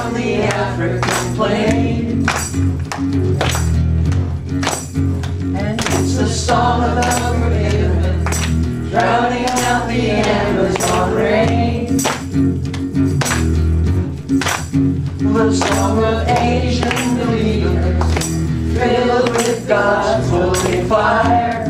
from the African plain. And it's the song of the forgiven, drowning out the Amazon rain. The song of Asian believers, filled with God's holy fire.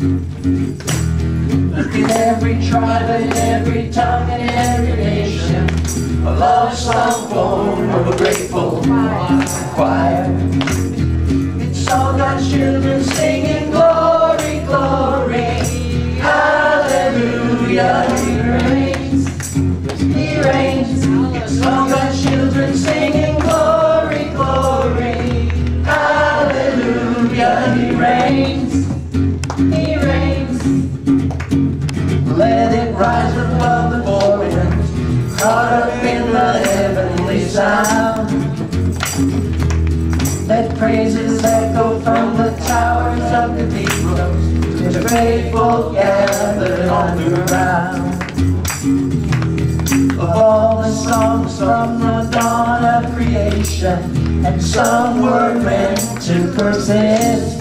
In every tribe and every tongue and every nation, a love song born of a grateful choir. It's all God's children singing glory, glory, hallelujah. He reigns, He reigns. It's all God's children singing glory, glory, hallelujah. He reigns, He reigns. Let it rise above the four winds, caught up in the heavenly sound. Let praises echo from the towers of cathedrals, the faithful gathered on the ground. Of all the songs from the dawn of creation, and some were meant to persist.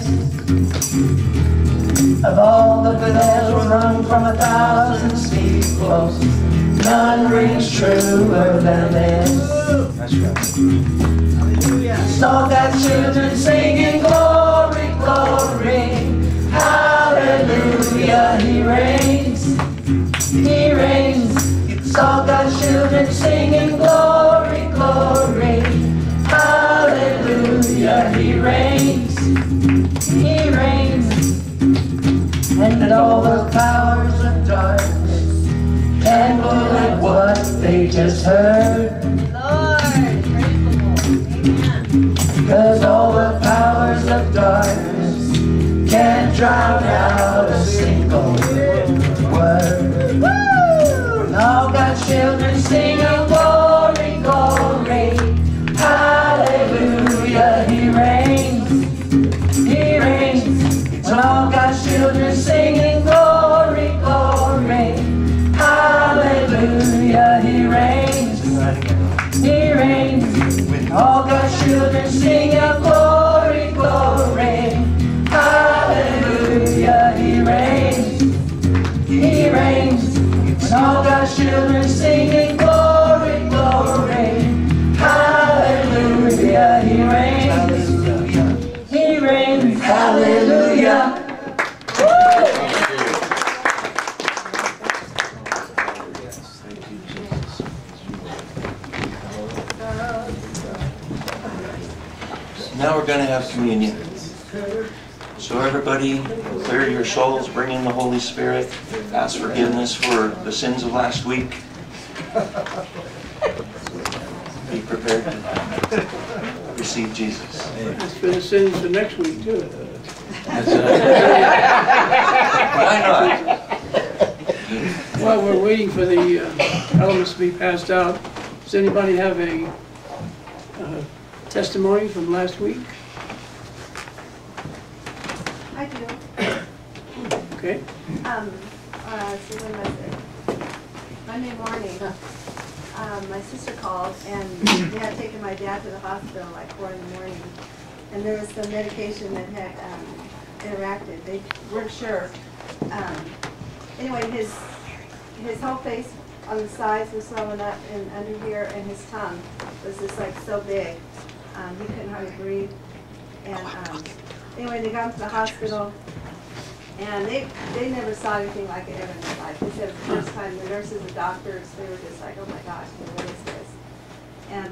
Of all the bells rung from 1,000 steeples, none rings truer than this. That's right. It's all God's children singing glory, glory, hallelujah. He reigns, He reigns. It's all God's children singing glory, glory, hallelujah. He reigns, He reigns. And all the powers of darkness tremble at what they just heard. Lord, praise the Lord. Amen. Because all the powers of darkness can't drown out a single word. Woo! And all God's children singing glory, glory, hallelujah. He reigns, He reigns. When all God's children singing glory, glory, hallelujah. He reigns, He reigns. When all God's children singing glory, glory, hallelujah. He reigns, He reigns. When all God's children singing glory, glory, hallelujah. He reigns, He reigns, hallelujah. Now we're going to have communion. So everybody, clear your souls, bring in the Holy Spirit, ask forgiveness for the sins of last week. Be prepared to receive Jesus. It's for the sins for next week too. Why not? While we're waiting for the elements to be passed out, does anybody have a testimony from last week? I do. Okay. So when was it? Monday morning, my sister called and they had taken my dad to the hospital like 4 in the morning. And there was some medication that had interacted. They weren't sure. Anyway, his whole face on the sides was swollen up and under here, and his tongue was just like so big. He couldn't hardly breathe. And anyway, they got him to the hospital, and they never saw anything like it ever in their life. They said it was the first time the nurses and doctors, they were just like, oh my gosh, what is this? And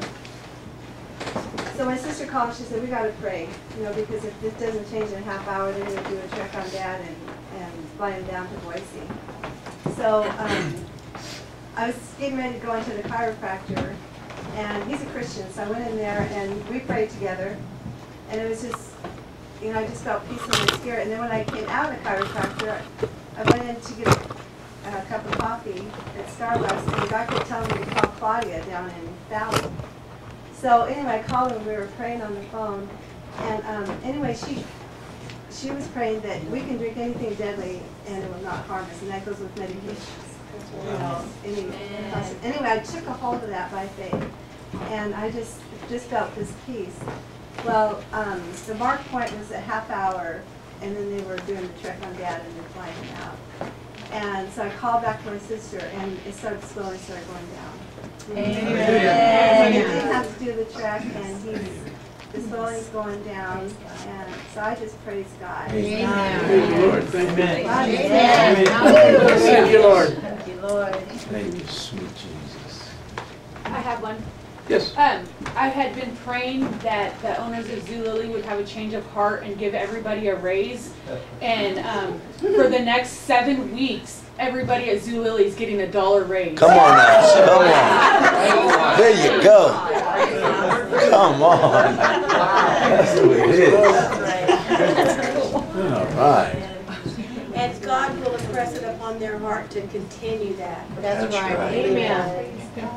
so my sister called and she said, we got to pray, because if this doesn't change in a half hour, they're going to do a check on Dad and fly him down to Boise. So I was getting ready to go into the chiropractor, and he's a Christian, so I went in there and we prayed together, and it was just, I just felt peace in my spirit. And then when I came out of the chiropractor, I went in to get a cup of coffee at Starbucks, and the guy kept telling me to call Claudia down in Valley. So anyway, I called her and we were praying on the phone, and anyway, she was praying that we can drink anything deadly and it will not harm us, and that goes with medications. Anyway, I took a hold of that by faith. and I just felt this peace. Well, the mark point was a half hour, and then they were doing the trek on Dad and then flying him out. And so I called back to my sister, and it started slowly started going down. Amen. He didn't have to do the trek, and the swelling's going down, and so I just praise God. Praise the Lord. Thank you. Amen. Thank you, Lord. Thank you, Lord. Thank you, sweet Jesus. I have one. Yes. I had been praying that the owners of Zulily would have a change of heart and give everybody a raise. And for the next 7 weeks, everybody at Zulily is getting $1 raise. Come on now. Come on. There you go. Come on. That's the way it is. All right. And God will impress it upon their heart to continue that. That's right. Amen.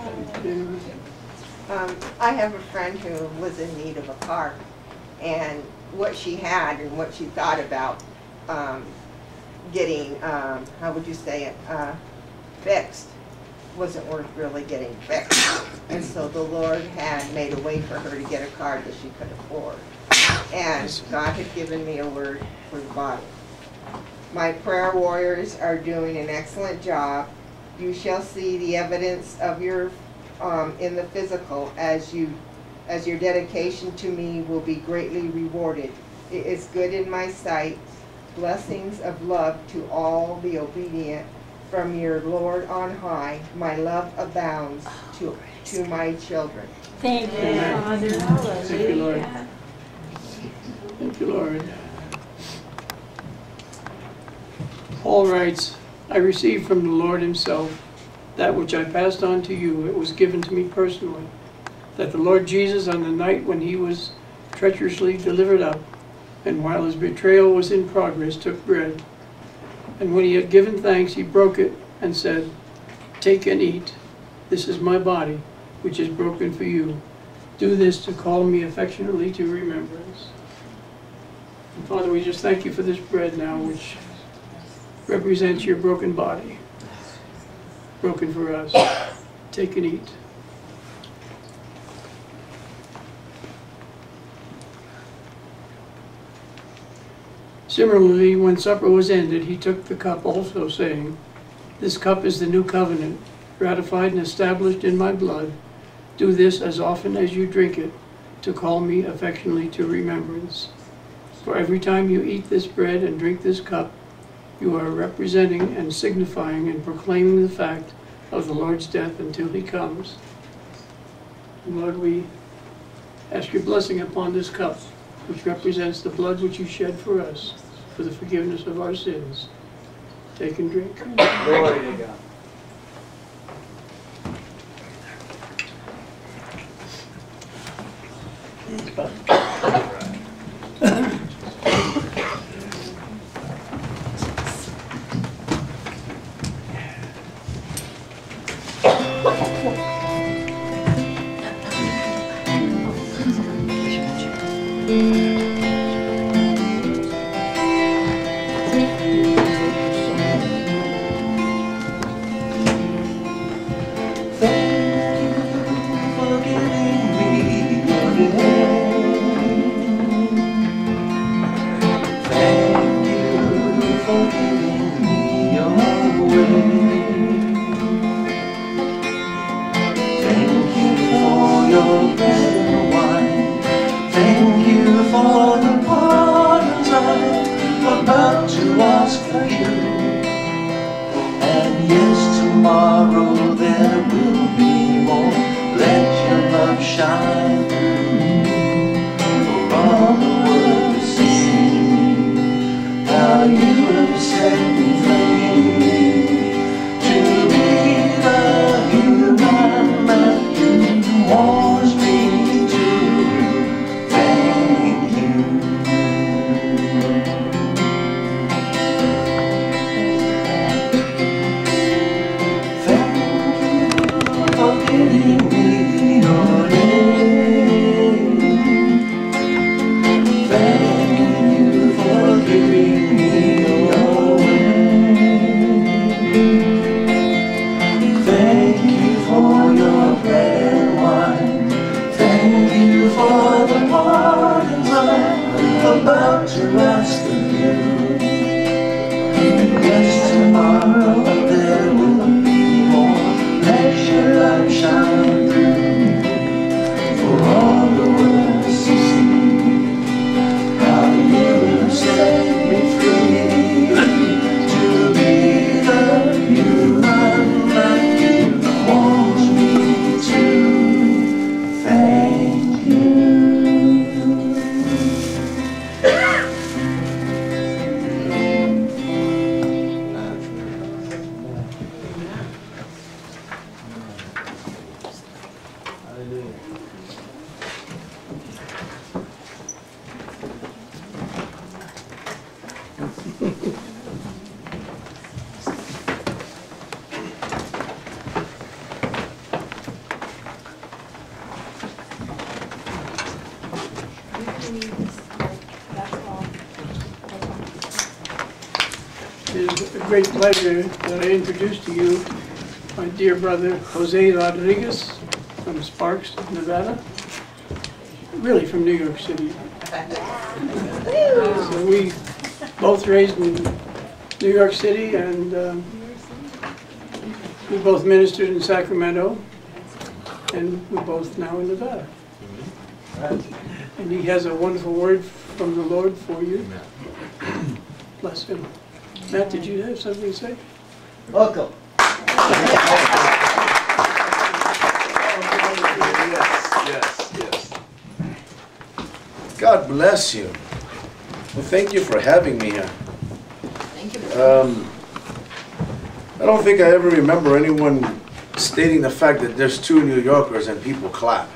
I have a friend who was in need of a car, and what she had and what she thought about getting, how would you say it, fixed, wasn't worth really getting fixed. And so the Lord had made a way for her to get a car that she could afford. And God had given me a word for the body. My prayer warriors are doing an excellent job. You shall see the evidence of your in the physical as your dedication to me will be greatly rewarded. It is good in my sight. Blessings of love to all the obedient from your Lord on high. My love abounds to my children. Thank you, Father. Thank you, Lord. Thank you, Lord. Paul writes, I received from the Lord himself that which I passed on to you. It was given to me personally, that the Lord Jesus, on the night when he was treacherously delivered up, and while his betrayal was in progress, took bread. And when he had given thanks, he broke it and said, take and eat. This is my body, which is broken for you. Do this to call me affectionately to remembrance. And Father, we just thank you for this bread now, which represents your broken body, broken for us. Take and eat. Similarly, when supper was ended, he took the cup also, saying, this cup is the new covenant, ratified and established in my blood. Do this as often as you drink it, to call me affectionately to remembrance. For every time you eat this bread and drink this cup, you are representing and signifying and proclaiming the fact of the Lord's death until he comes. And Lord, we ask your blessing upon this cup, which represents the blood which you shed for us, for the forgiveness of our sins. Take and drink. Glory to God. It is a great pleasure that I introduce to you my dear brother Jose Rodriguez from Sparks, Nevada, really from New York City. So we both raised in New York City, and we both ministered in Sacramento, and we're both now in Nevada. And he has a wonderful word from the Lord for you. Bless him. Matt, did you have something to say? Welcome. Yes. God bless you. Well, thank you for having me here. Thank you. I don't think I ever remember anyone stating the fact that there's two New Yorkers and people clap.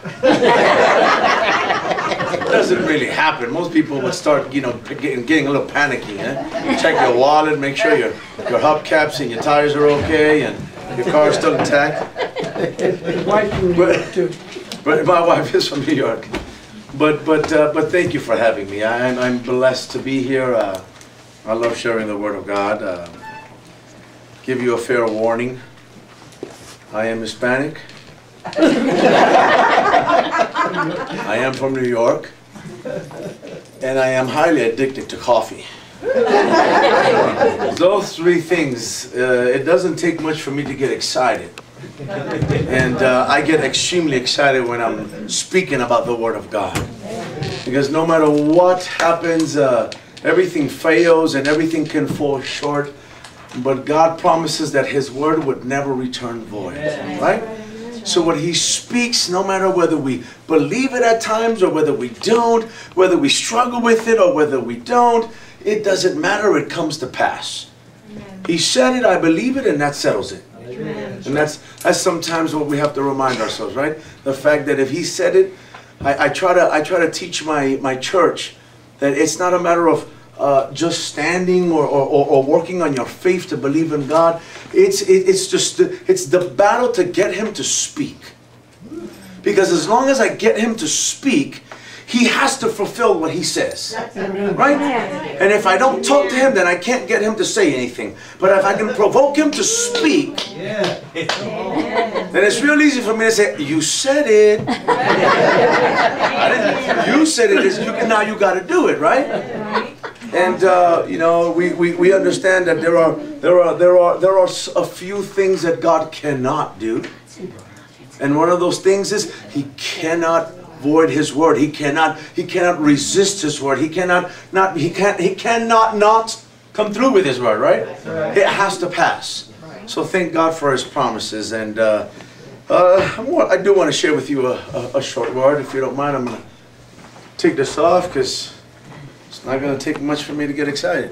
It doesn't really happen. Most people would start, you know, getting a little panicky. Check your wallet, make sure your hubcaps and your tires are okay, and your car's still intact. His wife from New York too. But my wife is from New York. But thank you for having me. I'm blessed to be here. I love sharing the Word of God. Give you a fair warning. I am Hispanic. I am from New York. And I am highly addicted to coffee. Those three things, it doesn't take much for me to get excited. And I get extremely excited when I'm speaking about the Word of God. Because no matter what happens, everything fails and everything can fall short. But God promises that His Word would never return void. Right? So what He speaks, no matter whether we believe it at times or whether we don't, whether we struggle with it or whether we don't, it doesn't matter, it comes to pass. He said it, I believe it, and that settles it. And that's sometimes what we have to remind ourselves, right? The fact that if He said it, I try to teach my church that it's not a matter of just standing or working on your faith to believe in God. It's the battle to get Him to speak. Because as long as I get Him to speak, He has to fulfill what He says. Right? And if I don't talk to Him, then I can't get Him to say anything. But if I can provoke Him to speak, then it's real easy for me to say, you said it. I didn't, you said it. Now you got to do it, right? And you know, we understand that there are a few things that God cannot do. And one of those things is He cannot void His word. He cannot resist His word. He cannot not come through with His word, right? It has to pass. So thank God for His promises. And I do want to share with you a short word. If you don't mind, I'm going to take this off because it's not going to take much for me to get excited.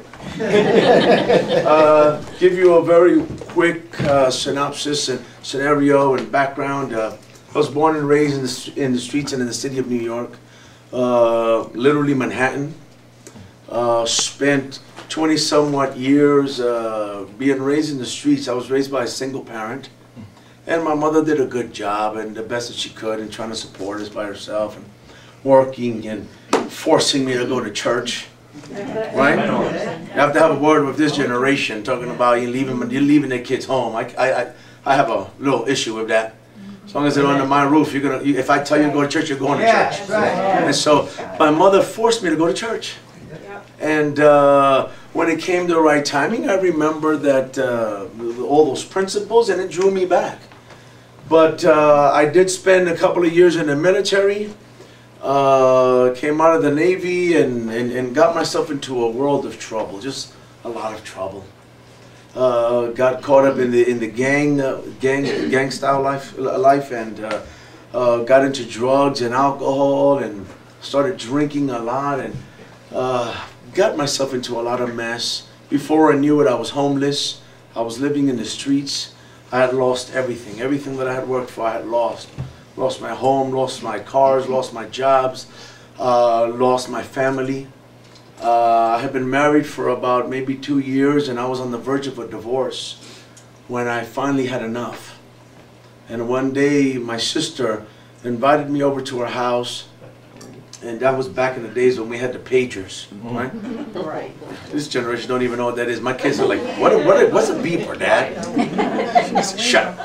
Give you a very quick synopsis and scenario and background. I was born and raised in the streets and in the city of New York, literally Manhattan. Spent 20-somewhat years being raised in the streets. I was raised by a single parent, and my mother did a good job and the best that she could in trying to support us by herself and working and forcing me to go to church. Right? You have to have a word with this generation talking about you're leaving their kids home. I have a little issue with that. As long as they're under my roof, if I tell you to go to church, you're going to church. And so my mother forced me to go to church. And when it came to the right timing, I remember that all those principles, and it drew me back. But I did spend a couple of years in the military. Came out of the Navy and got myself into a world of trouble, just a lot of trouble. Got caught up in the gang style life, and got into drugs and alcohol and started drinking a lot and got myself into a lot of mess. Before I knew it, I was homeless. I was living in the streets. I had lost everything. Everything that I had worked for, I had lost. Lost my home, lost my cars, lost my jobs, lost my family. I had been married for about maybe 2 years, and I was on the verge of a divorce when I finally had enough. And one day my sister invited me over to her house, and that was back in the days when we had the pagers, right? Right. This generation don't even know what that is. My kids are like, what's a beeper, Dad? Shut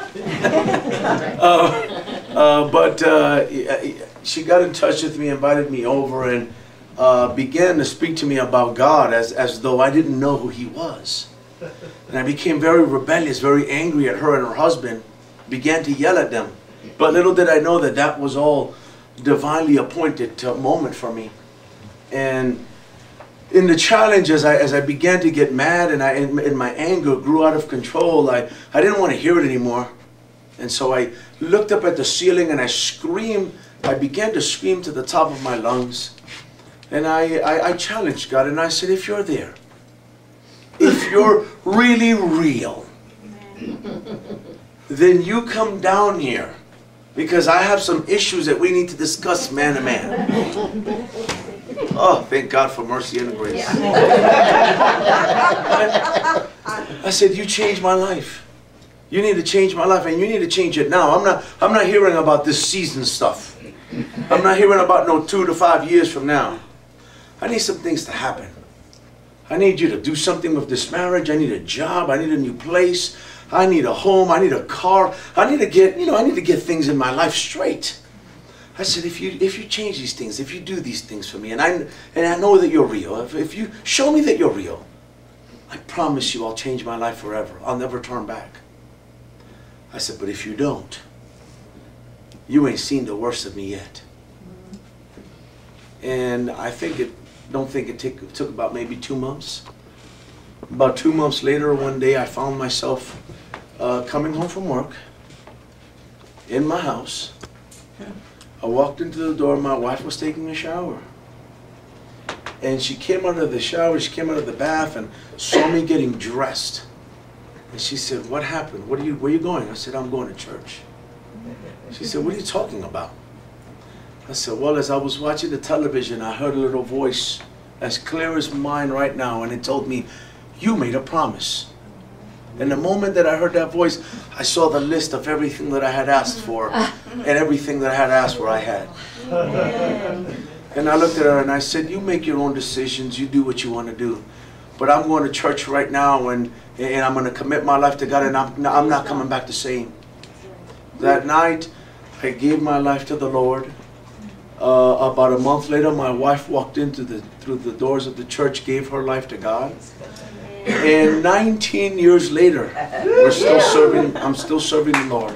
up. But she got in touch with me, invited me over, and began to speak to me about God as though I didn't know who He was. And I became very rebellious, very angry at her and her husband, began to yell at them. But little did I know that that was all divinely appointed moment for me. And in the challenge, as I began to get mad and in my anger grew out of control, I didn't want to hear it anymore. And so I looked up at the ceiling and I screamed. I began to scream to the top of my lungs. And I challenged God, and I said, if you're there, if you're really real, then you come down here, because I have some issues that we need to discuss man to man. Oh, thank God for mercy and grace. I said, you changed my life. You need to change my life, and you need to change it now. I'm not hearing about this season stuff. I'm not hearing about no 2 to 5 years from now. I need some things to happen. I need you to do something with this marriage. I need a job. I need a new place. I need a home. I need a car. I need to get, I need to get things in my life straight. I said, if you change these things, if you do these things for me, and I know that you're real, if you show me that you're real, I promise you I'll change my life forever. I'll never turn back. I said, but if you don't, you ain't seen the worst of me yet. And I don't think it took about maybe 2 months. About 2 months later, one day I found myself coming home from work in my house. I walked into the door, my wife was taking a shower. And she came out of the shower, she came out of the bath and saw me getting dressed. And she said, what happened? Where are you going? I said, I'm going to church. She said, what are you talking about? I said, well, as I was watching the television, I heard a little voice as clear as mine right now, and it told me, you made a promise. And the moment that I heard that voice, I saw the list of everything that I had asked for, and everything that I had asked for I had. And I looked at her and I said, you make your own decisions, you do what you want to do. But I'm going to church right now, and I'm going to commit my life to God, and I'm not coming back the same. That night, I gave my life to the Lord. About a month later, my wife walked through the doors of the church, gave her life to God. And 19 years later, I'm still serving the Lord.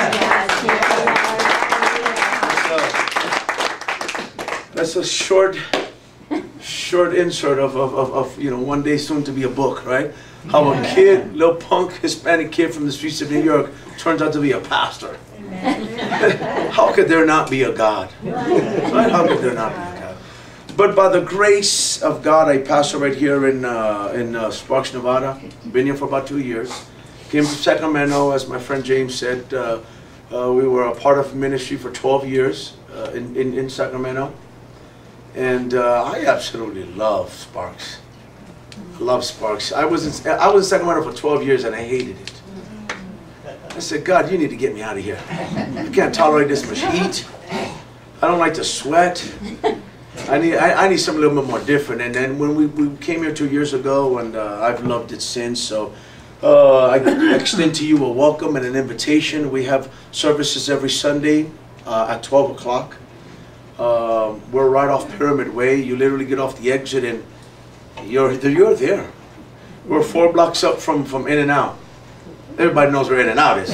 That's a short insert of one day soon to be a book, right? How a kid, little punk Hispanic kid from the streets of New York turns out to be a pastor. How could there not be a God? Right? How could there not be a God? But by the grace of God, I pastor right here in Sparks, Nevada. Been here for about 2 years. Came from Sacramento, as my friend James said. We were a part of ministry for 12 years in Sacramento. And I absolutely love Sparks. I love Sparks. I was in Sacramento for 12 years and I hated it. I said, God, you need to get me out of here. I can't tolerate this much heat. I don't like to sweat. I need something a little bit more different. And then when we came here 2 years ago, and I've loved it since. So I extend to you a welcome and an invitation. We have services every Sunday at 12 o'clock. We're right off Pyramid Way. You literally get off the exit and you're there. We're 4 blocks up from In-N-Out. Everybody knows where In-N-Out is.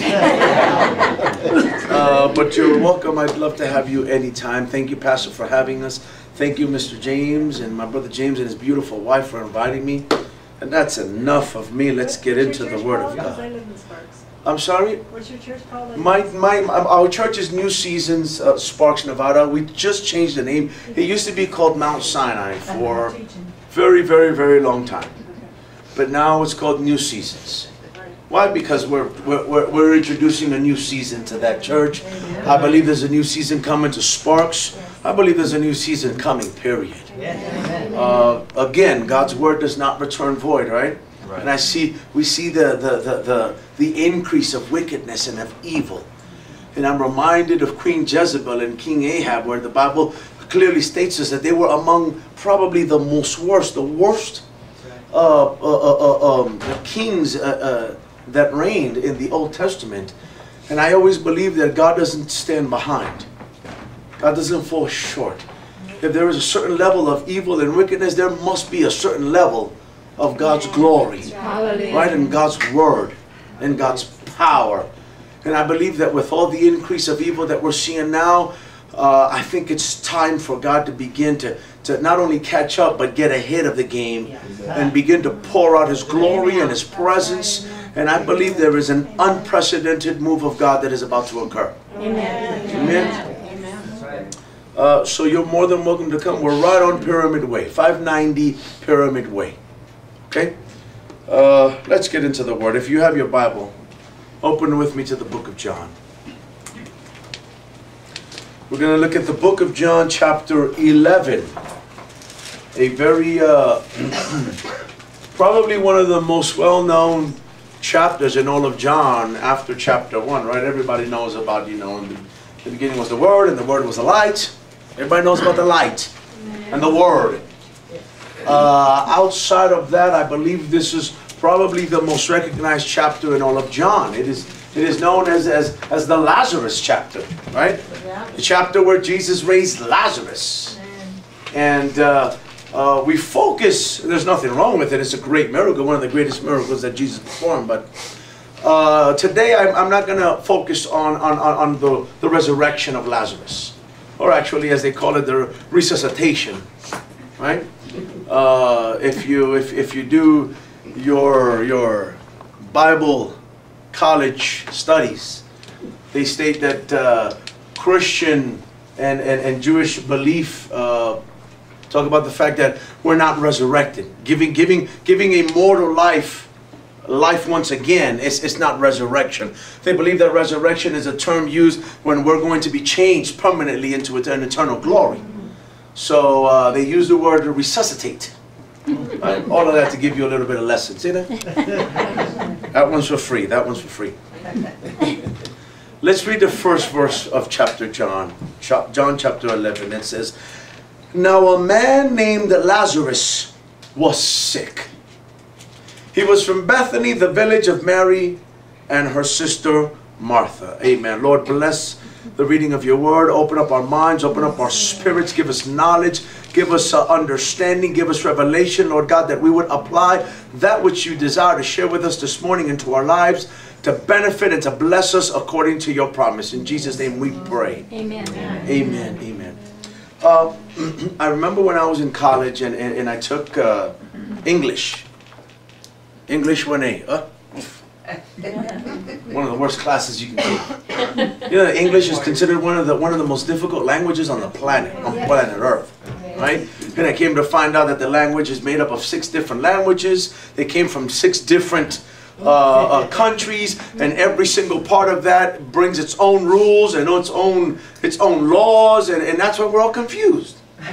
But you're welcome. I'd love to have you anytime. Thank you, Pastor, for having us. Thank you, Mr. James, and my brother James and his beautiful wife for inviting me. And that's enough of me. Let's get into the Word of God. I'm sorry? What's your church called? Our church is New Seasons, Sparks, Nevada. We just changed the name. It used to be called Mount Sinai for a very, very, very long time. But now it's called New Seasons. Why? Because we're introducing a new season to that church. I believe there's a new season coming to Sparks. I believe there's a new season coming, period. Again, God's word does not return void, right? And we see the increase of wickedness and of evil. And I'm reminded of Queen Jezebel and King Ahab, where the Bible clearly states us that they were among probably the worst kings that reigned in the Old Testament. And I always believe that God doesn't stand behind. God doesn't fall short. If there is a certain level of evil and wickedness, there must be a certain level of God's glory, right? And God's word and God's power. And I believe that with all the increase of evil that we're seeing now, I think it's time for God to begin to not only catch up, but get ahead of the game and begin to pour out His glory and His presence. And I believe there is an unprecedented move of God that is about to occur. Amen. Amen. So you're more than welcome to come. We're right on Pyramid Way, 590 Pyramid Way. Okay? Let's get into the Word. If you have your Bible, open with me to the book of John. We're going to look at the book of John, chapter 11. A very, probably one of the most well-known chapters in all of John after chapter 1, right? Everybody knows about, in the beginning was the Word, and the Word was the light. Everybody knows about the light and the Word. Outside of that, I believe this is probably the most recognized chapter in all of John. It is known as the Lazarus chapter, right? The chapter where Jesus raised Lazarus. And we focus, there's nothing wrong with it, it's a great miracle, one of the greatest miracles that Jesus performed. But today I'm not going to focus on the resurrection of Lazarus. Or actually, as they call it, the resuscitation, right? If you do your Bible college studies, they state that Christian and Jewish belief talk about the fact that we're not resurrected. Giving a mortal life once again, it's not resurrection. They believe that resurrection is a term used when we're going to be changed permanently into an eternal glory. So they use the word resuscitate. Right? All of that to give you a little bit of lesson. See that? That one's for free. That one's for free. Let's read the first verse of chapter John chapter 11. It says, "Now a man named Lazarus was sick. He was from Bethany, the village of Mary and her sister Martha." Amen. Lord, bless the reading of your word. Open up our minds, open up our spirits, give us knowledge, give us understanding, give us revelation, Lord God, that we would apply that which you desire to share with us this morning into our lives, to benefit and to bless us according to your promise. In Jesus' name we pray. Amen. Amen. Amen. I remember when I was in college and I took English 1A. One of the worst classes you can take. English is considered one of the most difficult languages on the planet, planet Earth, right? And I came to find out that the language is made up of 6 different languages. They came from 6 different countries, and every single part of that brings its own rules and its own laws, and that's why we're all confused.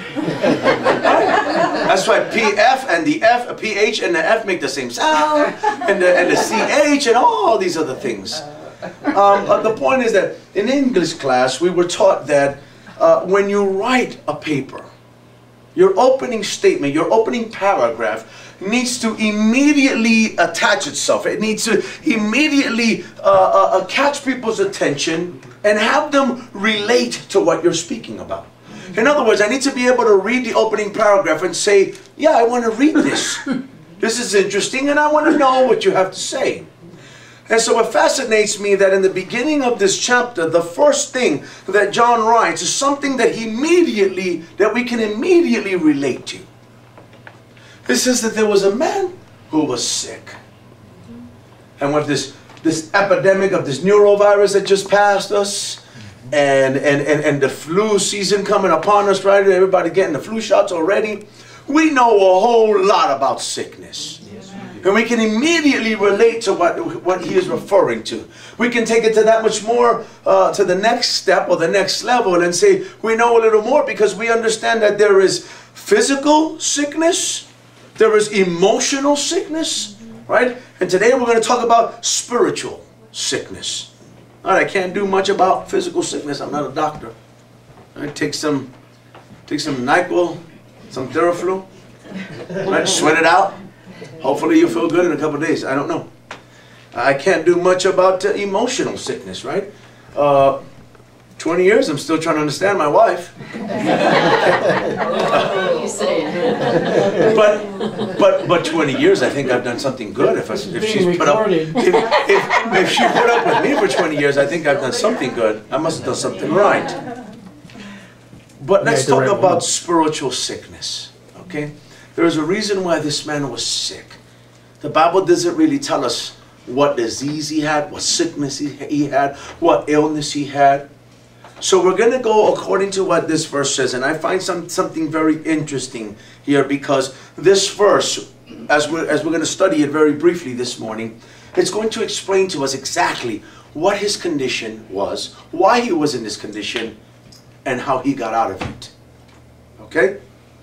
That's why PF and the F, PH and the F make the same sound, and the CH and all these other things. The point is that in English class we were taught that when you write a paper, your opening statement, your opening paragraph needs to immediately attach itself. It needs to immediately catch people's attention and have them relate to what you're speaking about. In other words, I need to be able to read the opening paragraph and say, yeah, I want to read this. This is interesting and I want to know what you have to say. And so it fascinates me that in the beginning of this chapter, the first thing that John writes is something that we can immediately relate to. It says that there was a man who was sick. And with this epidemic of this neurovirus that just passed us, and the flu season coming upon us, right? Everybody getting the flu shots already. We know a whole lot about sickness. And we can immediately relate to what he is referring to. We can take it to that much more, to the next step or the next level and say we know a little more, because we understand that there is physical sickness, there is emotional sickness, right? And today we're going to talk about spiritual sickness. All right, I can't do much about physical sickness. I'm not a doctor. I take some NyQuil, some Theraflu, right? Sweat it out. Hopefully you'll feel good in a couple of days. I don't know. I can't do much about emotional sickness, right? 20 years, I'm still trying to understand my wife. You say it. But 20 years, I think I've done something good. If she's put up, if she put up with me for 20 years, I think I've done something good. I must have done something right. But let's talk about spiritual sickness, okay? There is a reason why this man was sick. The Bible doesn't really tell us what disease he had, what sickness he had, what illness he had. So we're going to go according to what this verse says. And I find something very interesting here, because this verse, as we're going to study it very briefly this morning, it's going to explain to us exactly what his condition was, why he was in this condition, and how he got out of it. Okay?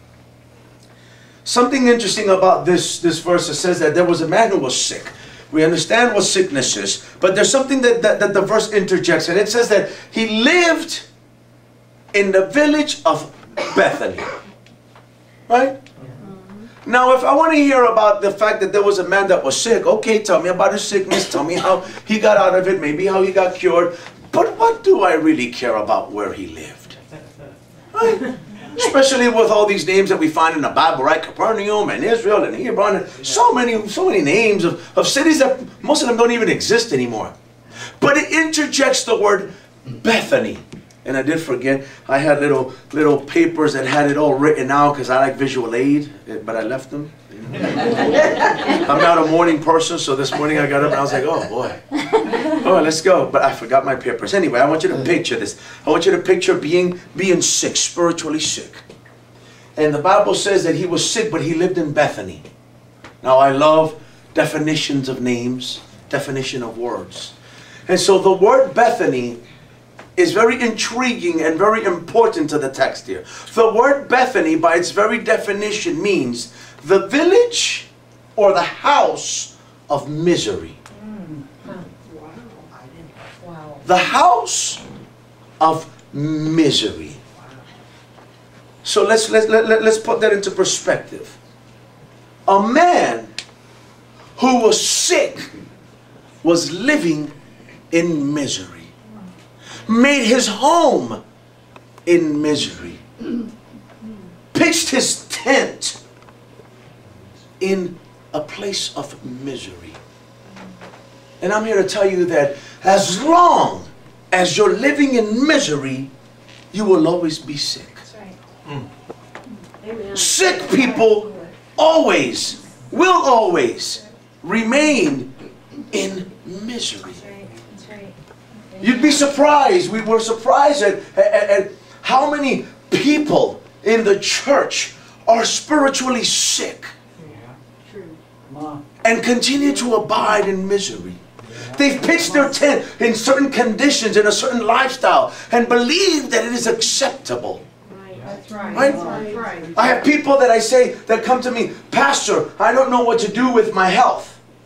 Something interesting about this verse, it says that there was a man who was sick. We understand what sickness is, but there's something that the verse interjects, and it says that he lived in the village of Bethany. Right? Now, if I want to hear about the fact that there was a man that was sick, okay, tell me about his sickness, tell me how he got out of it, maybe how he got cured. But what do I really care about where he lived? Right? Especially with all these names that we find in the Bible, right? Capernaum and Israel and Hebron, and so many names of cities that most of them don't even exist anymore. But it interjects the word Bethany. And I did forget, I had little papers that had it all written out, because I like visual aid, but I left them. I'm not a morning person, so this morning I got up and I was like, oh boy. Oh, let's go. But I forgot my papers. Anyway, I want you to picture this. I want you to picture being sick, spiritually sick. And the Bible says that he was sick, but he lived in Bethany. Now, I love definitions of names, definition of words. And so the word Bethany is very intriguing and very important to the text here. The word Bethany, by its very definition, means the village or the house of misery. Wow. The house of misery. So let's put that into perspective. A man who was sick was living in misery. Made his home in misery. Pitched his tent in a place of misery. And I'm here to tell you that as long as you're living in misery, you will always be sick. That's right. Amen. Sick people will always remain in misery. That's right. You'd be surprised. We were surprised at how many people in the church are spiritually sick and continue to abide in misery. They've pitched their tent in certain conditions, in a certain lifestyle, and believe that it is acceptable. That's right. Right? That's right. I have people that come to me, Pastor, I don't know what to do with my health.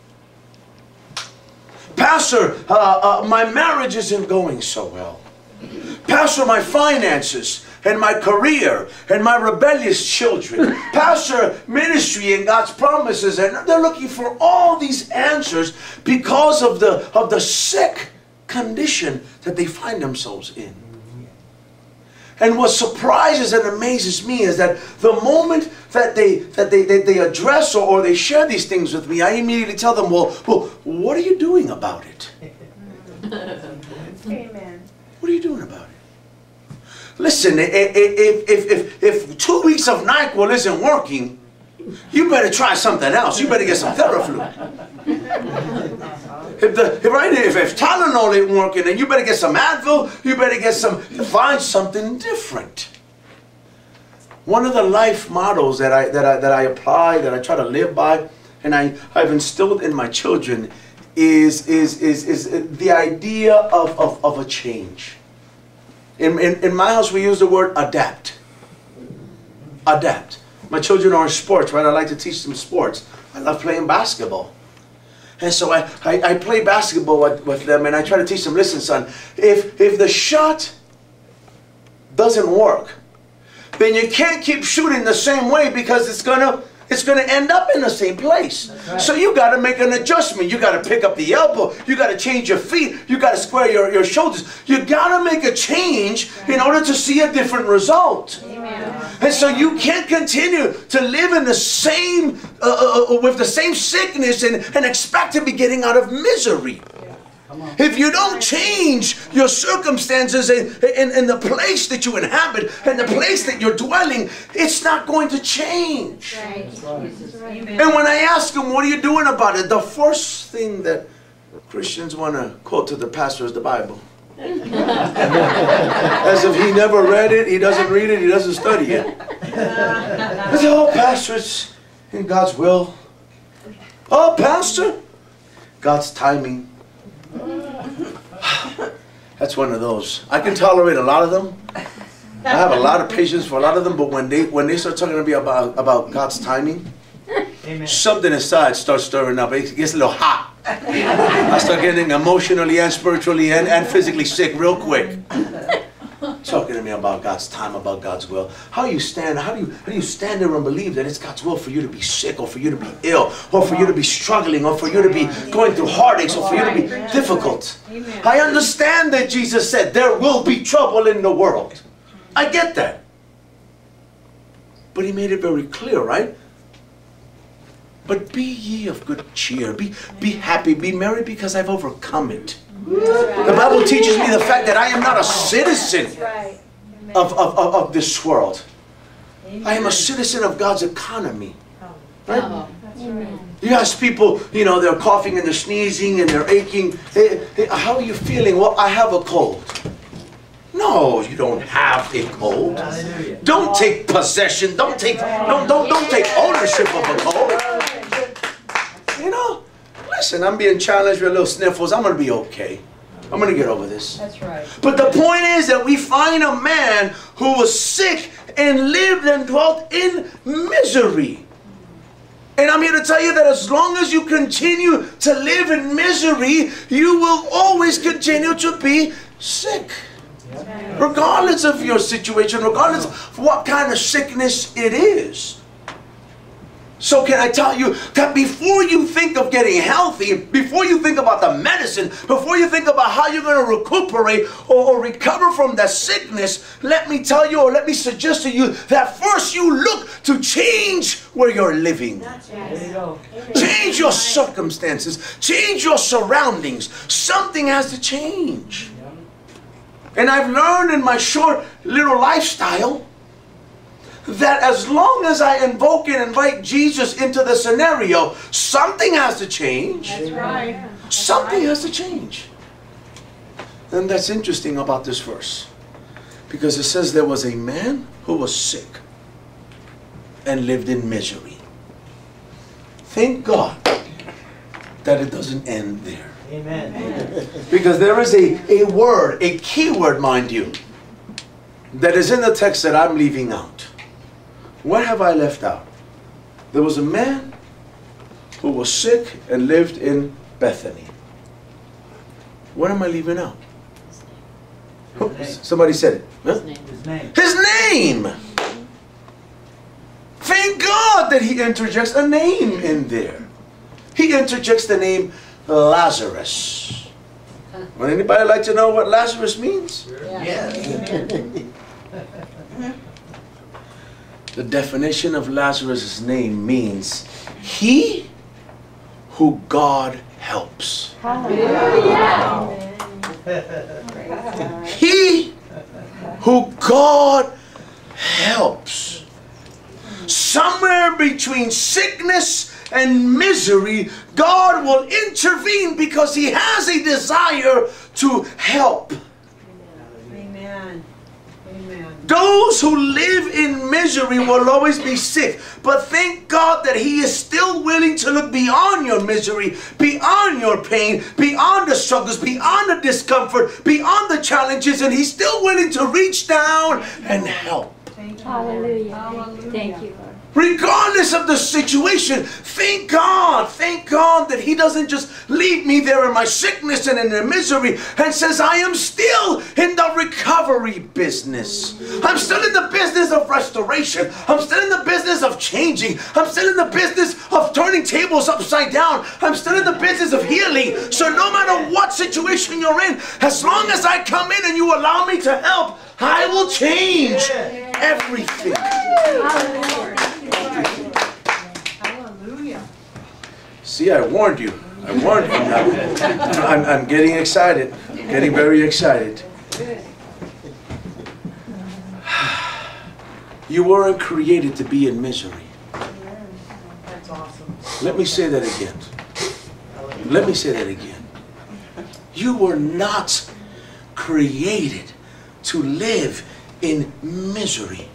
Pastor, my marriage isn't going so well. Pastor, my finances and my career and my rebellious children. Pastor, ministry and God's promises. And they're looking for all these answers because of the sick condition that they find themselves in. And what surprises and amazes me is that the moment that they address or they share these things with me, I immediately tell them, well, what are you doing about it? Amen. What are you doing about it? Listen, if 2 weeks of NyQuil isn't working, you better try something else. You better get some Theraflu. If Tylenol ain't working, then you better get some Advil. You better find something different. One of the life models that I apply, that I try to live by, and I've instilled in my children is the idea of a change. In my house, we use the word adapt. Adapt. My children are in sports, right? I like to teach them sports. I love playing basketball. And so I play basketball with them, and I try to teach them, listen, son, if the shot doesn't work, then you can't keep shooting the same way, because it's gonna end up in the same place. Right. So you got to make an adjustment. You got to pick up the elbow. You got to change your feet. You got to square your shoulders. You got to make a change in order to see a different result. Amen. And so you can't continue to live in the same with the same sickness and expect to be getting out of misery. If you don't change your circumstances in the place that you inhabit and the place that you're dwelling, it's not going to change. Right. And when I ask them, what are you doing about it? The first thing that Christians want to quote to the pastor is the Bible. As if he never read it, he doesn't read it, he doesn't study it. I say, oh, pastor, it's in God's will. Oh, pastor, God's timing. That's one of those. I can tolerate a lot of them. I have a lot of patience for a lot of them, but when they start talking to me about God's timing, amen, something inside starts stirring up. It gets a little hot. I start getting emotionally and spiritually and physically sick real quick. Talking to me about God's time, about God's will. How do you stand there and believe that it's God's will for you to be sick, or for you to be ill, or for you to be struggling, or for you to be going through heartaches, or for you to be difficult? I understand that Jesus said there will be trouble in the world. I get that. But he made it very clear, right? But be ye of good cheer. Be happy, be merry, because I've overcome it. The Bible teaches me the fact that I am not a citizen of this world. I am a citizen of God's economy. Right? You ask people, they're coughing and they're sneezing and they're aching. Hey, how are you feeling? Well, I have a cold. No, you don't have a cold. Don't take possession. Don't take ownership of a cold. Listen, I'm being challenged with little sniffles. I'm going to be okay. I'm going to get over this. That's right. But the point is that we find a man who was sick and lived and dwelt in misery. And I'm here to tell you that as long as you continue to live in misery, you will always continue to be sick. Regardless of your situation, regardless of what kind of sickness it is. So can I tell you that before you think of getting healthy, before you think about the medicine, before you think about how you're going to recuperate or recover from that sickness, let me tell you, or let me suggest to you that first you look to change where you're living. Change your circumstances. Change your surroundings. Something has to change. And I've learned in my short little lifestyle that as long as I invoke and invite Jesus into the scenario, something has to change. That's right. Something has to change. And that's interesting about this verse. Because it says there was a man who was sick and lived in misery. Thank God that it doesn't end there. Amen. Because there is a word, a key word, mind you, that is in the text that I'm leaving out. What have I left out? There was a man who was sick and lived in Bethany. What am I leaving out? Somebody said it. Huh? His name. His name! Thank God that he interjects a name in there. He interjects the name Lazarus. Would anybody like to know what Lazarus means? Yes. The definition of Lazarus' name means he who God helps. He who God helps. Somewhere between sickness and misery, God will intervene because he has a desire to help. Amen. Amen. Those who live in misery misery will always be sick. But thank God that He is still willing to look beyond your misery, beyond your pain, beyond the struggles, beyond the discomfort, beyond the challenges, and He's still willing to reach down and help. Hallelujah. Thank you, Lord. Regardless of the situation, thank God that He doesn't just leave me there in my sickness and in the misery and says, I am still in the recovery business. I'm still in the business of restoration. I'm still in the business of changing. I'm still in the business of turning tables upside down. I'm still in the business of healing. So no matter what situation you're in, as long as I come in and you allow me to help, I will change everything. Hallelujah. See, I warned you. I warned you. I'm getting excited. I'm getting very excited. You weren't created to be in misery. That's awesome. Let me say that again. Let me say that again. You were not created to live in misery.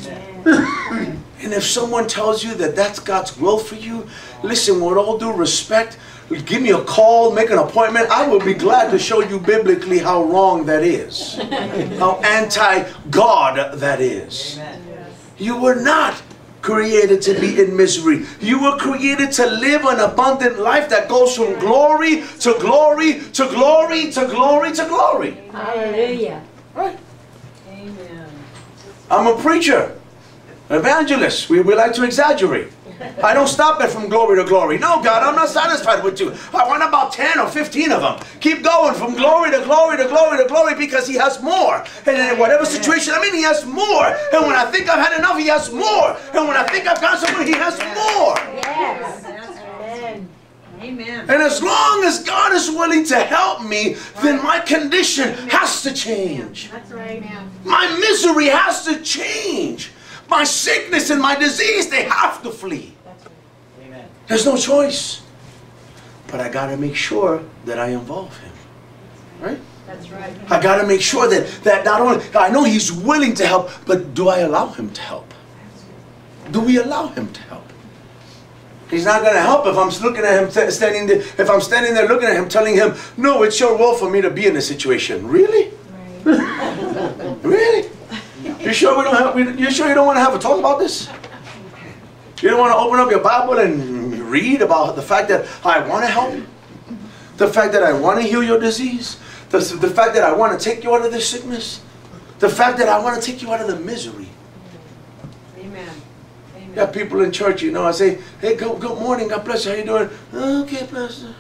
And if someone tells you that that's God's will for you, listen, with all due respect, give me a call, make an appointment. I will be glad to show you biblically how wrong that is. How anti-God that is. You were not created to be in misery. You were created to live an abundant life that goes from glory to glory to glory to glory to glory. Hallelujah. Right? Amen. I'm a preacher, evangelist. We like to exaggerate. I don't stop it from glory to glory. No, God, I'm not satisfied with you. I want about 10 or 15 of them. Keep going from glory to glory to glory to glory because He has more. And in whatever situation I'm in, He has more. And when I think I've had enough, He has more. And when I think I've got somewhere, He has more. Yes. Amen. Amen. And as long as God is willing to help me, then my condition has to change. That's right. My misery has to change. My sickness and my disease, they have to flee. Amen. There's no choice. But I got to make sure that I involve Him. Right? That's right. I got to make sure that not only, I know He's willing to help, but do I allow Him to help? Do we allow Him to help? He's not going to help if I'm looking at Him standing there, if I'm standing there looking at Him telling Him, no, it's your will for me to be in this situation. Really? Right. Really? You sure you sure you don't want to have a talk about this? You don't want to open up your Bible and read about the fact that I want to help you? The fact that I want to heal your disease? The fact that I want to take you out of this sickness? The fact that I want to take you out of the misery? Amen. You have people in church, you know, I say, hey, good morning, God bless you, how you doing? Okay, bless you.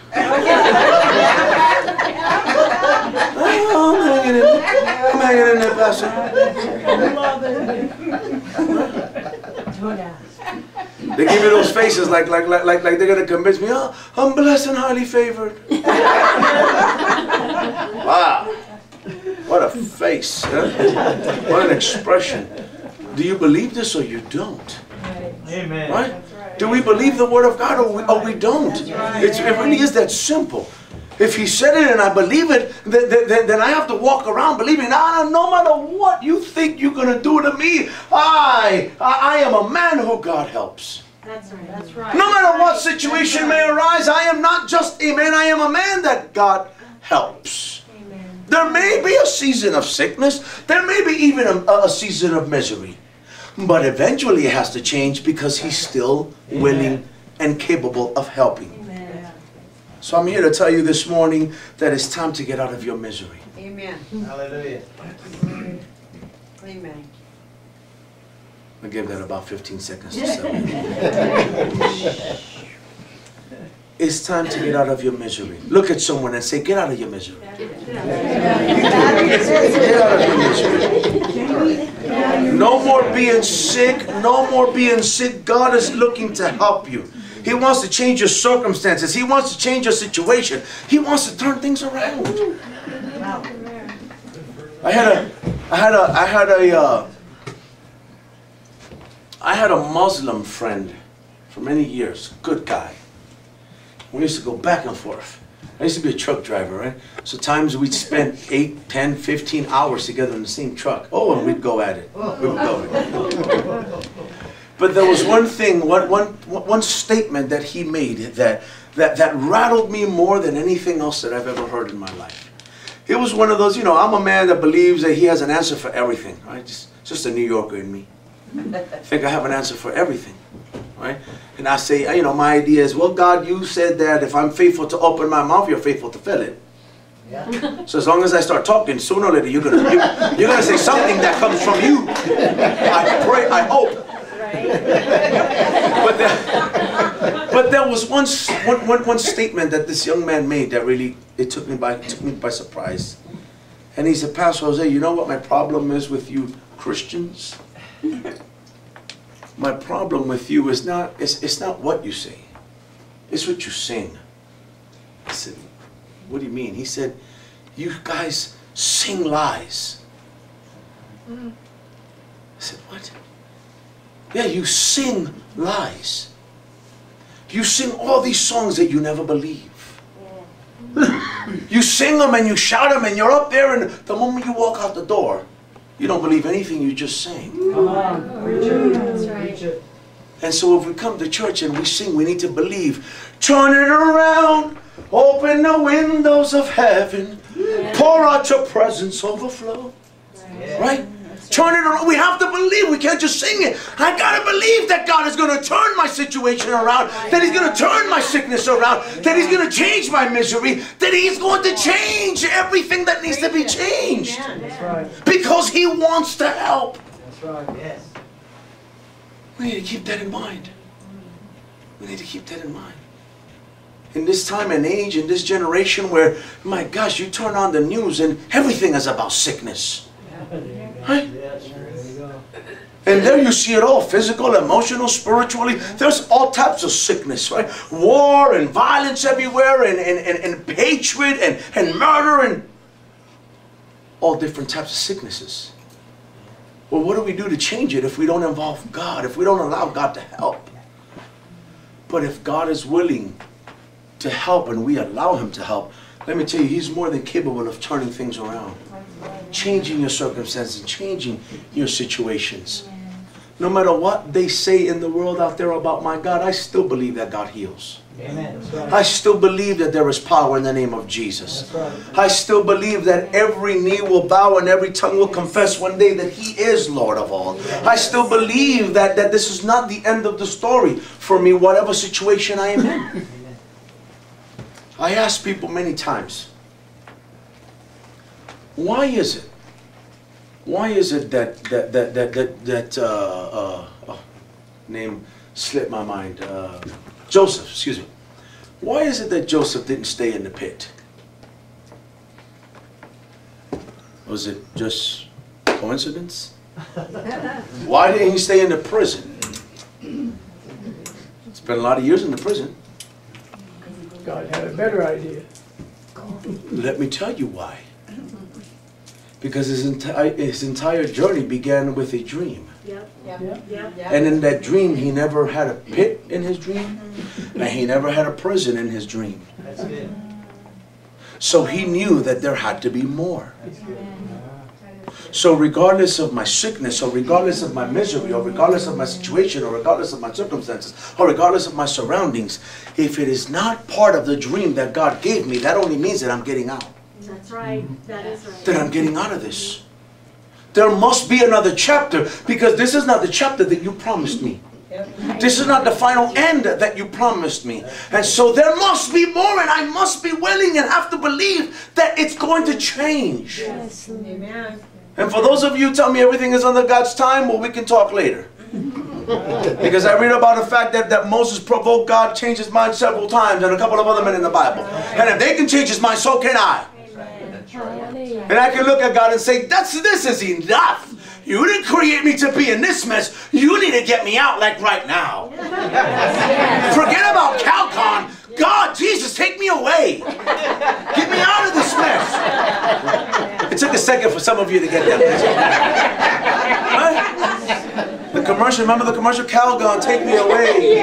Oh, I'm hanging in there, Pastor. They give you those faces like they're going to convince me, oh, I'm blessed and highly favored. Wow. What a face, huh? What an expression. Do you believe this or you don't? Amen. Right? Do we believe the Word of God or we don't? It really is that simple. If He said it and I believe it, then I have to walk around believing, no matter what you think you're going to do to me, I am a man who God helps. That's right. That's right. No matter what situation may arise, I am not just a man, I am a man that God helps. Amen. There may be a season of sickness. There may be even a season of misery. But eventually it has to change because He's still willing and capable of helping. Amen. So I'm here to tell you this morning that it's time to get out of your misery. Amen. Hallelujah. Amen. I give that about 15 seconds to settle. It's time to get out of your misery. Look at someone and say, get out of your misery. Get out of your misery. No more being sick. No more being sick. God is looking to help you. He wants to change your circumstances. He wants to change your situation. He wants to turn things around. I had a Muslim friend for many years. Good guy. We used to go back and forth. I used to be a truck driver, right? So times we'd spend 8, 10, 15 hours together in the same truck. Oh, and we'd go at it. We would go. But there was one thing, one statement that he made that rattled me more than anything else that I've ever heard in my life. It was one of those, I'm a man that believes that he has an answer for everything. Right? Just a New Yorker in me. I think I have an answer for everything. Right? And I say, my idea is, well, God, you said that if I'm faithful to open my mouth, you're faithful to fill it. Yeah. So as long as I start talking, sooner or later you're gonna say something that comes from you. I pray, I hope. But there was one statement that this young man made that really took me by surprise. And he said, Pastor Jose, you know what my problem is with you Christians? My problem with you is it's not what you say, it's what you sing. I said, what do you mean? He said, you guys sing lies. I said, what? Yeah, you sing lies. You sing all these songs that you never believe. You sing them and you shout them and you're up there, and the moment you walk out the door, you don't believe anything you just sang. That's right. And so if we come to church and we sing, we need to believe. Turn it around, open the windows of heaven, pour out your presence, overflow. Right? Turn it around. We have to believe. We can't just sing it. I got to believe that God is going to turn my situation around, that He's going to turn my sickness around, that He's going to change my misery, that He's going to change everything that needs to be changed. That's right. Because He wants to help. That's right, yes. We need to keep that in mind. We need to keep that in mind. In this time and age, in this generation where, my gosh, you turn on the news and everything is about sickness. Right? And there you see it all, physical, emotional, spiritually. There's all types of sickness, right? War and violence everywhere, and hatred and murder and all different types of sicknesses. Well, what do we do to change it if we don't involve God, if we don't allow God to help? But if God is willing to help and we allow Him to help, let me tell you, He's more than capable of turning things around, changing your circumstances, changing your situations. No matter what they say in the world out there about my God, I still believe that God heals. Amen. That's right. I still believe that there is power in the name of Jesus. That's right. I still believe that every knee will bow and every tongue will confess one day that He is Lord of all. I still believe that this is not the end of the story for me, whatever situation I am in. I ask people many times, why is it? Why is it that name slipped my mind? Joseph, excuse me. Why is it that Joseph didn't stay in the pit? Was it just coincidence? Why didn't he stay in the prison? Spent a lot of years in the prison. God had a better idea. Let me tell you why. Because his entire journey began with a dream. Yep. And in that dream, he never had a pit in his dream, and he never had a prison in his dream. That's good. So he knew that there had to be more. So regardless of my sickness, or regardless of my misery, or regardless of my situation, or regardless of my circumstances, or regardless of my surroundings, if it is not part of the dream that God gave me, that only means that I'm getting out. That's right. That is right. That I'm getting out of this. There must be another chapter, because this is not the chapter that you promised me. This is not the final end that you promised me. And so there must be more, and I must be willing and have to believe that it's going to change. Yes. Amen. And for those of you who tell me everything is under God's time, well, we can talk later. Because I read about the fact that Moses provoked God, changed his mind several times, and a couple of other men in the Bible. And if they can change his mind, so can I. And I can look at God and say, this is enough. You didn't create me to be in this mess. You need to get me out like right now. Forget about CalCon. God, Jesus, take me away. Get me out of this mess. It took a second for some of you to get that. Right? The commercial, remember the commercial? CalCon, take me away.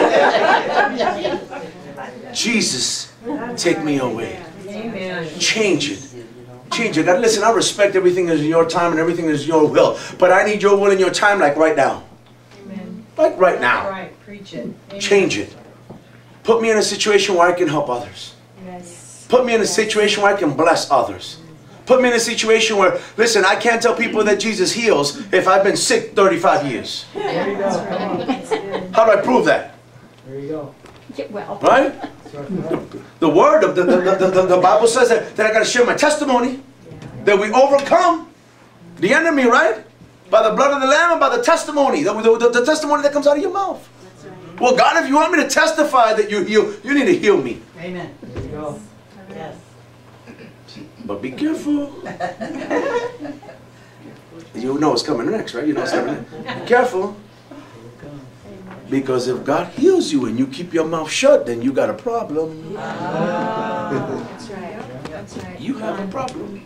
Jesus, take me away. Change it. Change it. God, listen, I respect everything is in your time and everything is your will. But I need your will and your time like right now. Amen. Like right now. Right, preach it. Amen. Change it. Put me in a situation where I can help others. Yes. Put me in a situation where I can bless others. Put me in a situation where, listen, I can't tell people that Jesus heals if I've been sick 35 years. There you go. Come on. That's good. How do I prove that? There you go. Yeah, well, Right? The word of the Bible says that I got to share my testimony. That we overcome the enemy, right? By the blood of the Lamb and by the testimony. The testimony that comes out of your mouth. Well, God, if you want me to testify that you heal, you need to heal me. Amen. There you go. Yes. But be careful. You know what's coming next, right? You know what's coming next. Be careful. Because if God heals you and you keep your mouth shut, then you got a problem. That's right. That's right. You have a problem.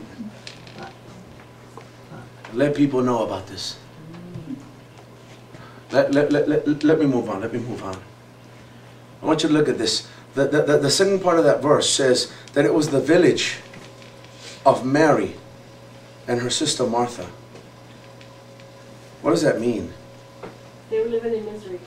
Let people know about this. Let me move on. Let me move on. I want you to look at this. The second part of that verse says that it was the village of Mary and her sister Martha. What does that mean? They were living in misery.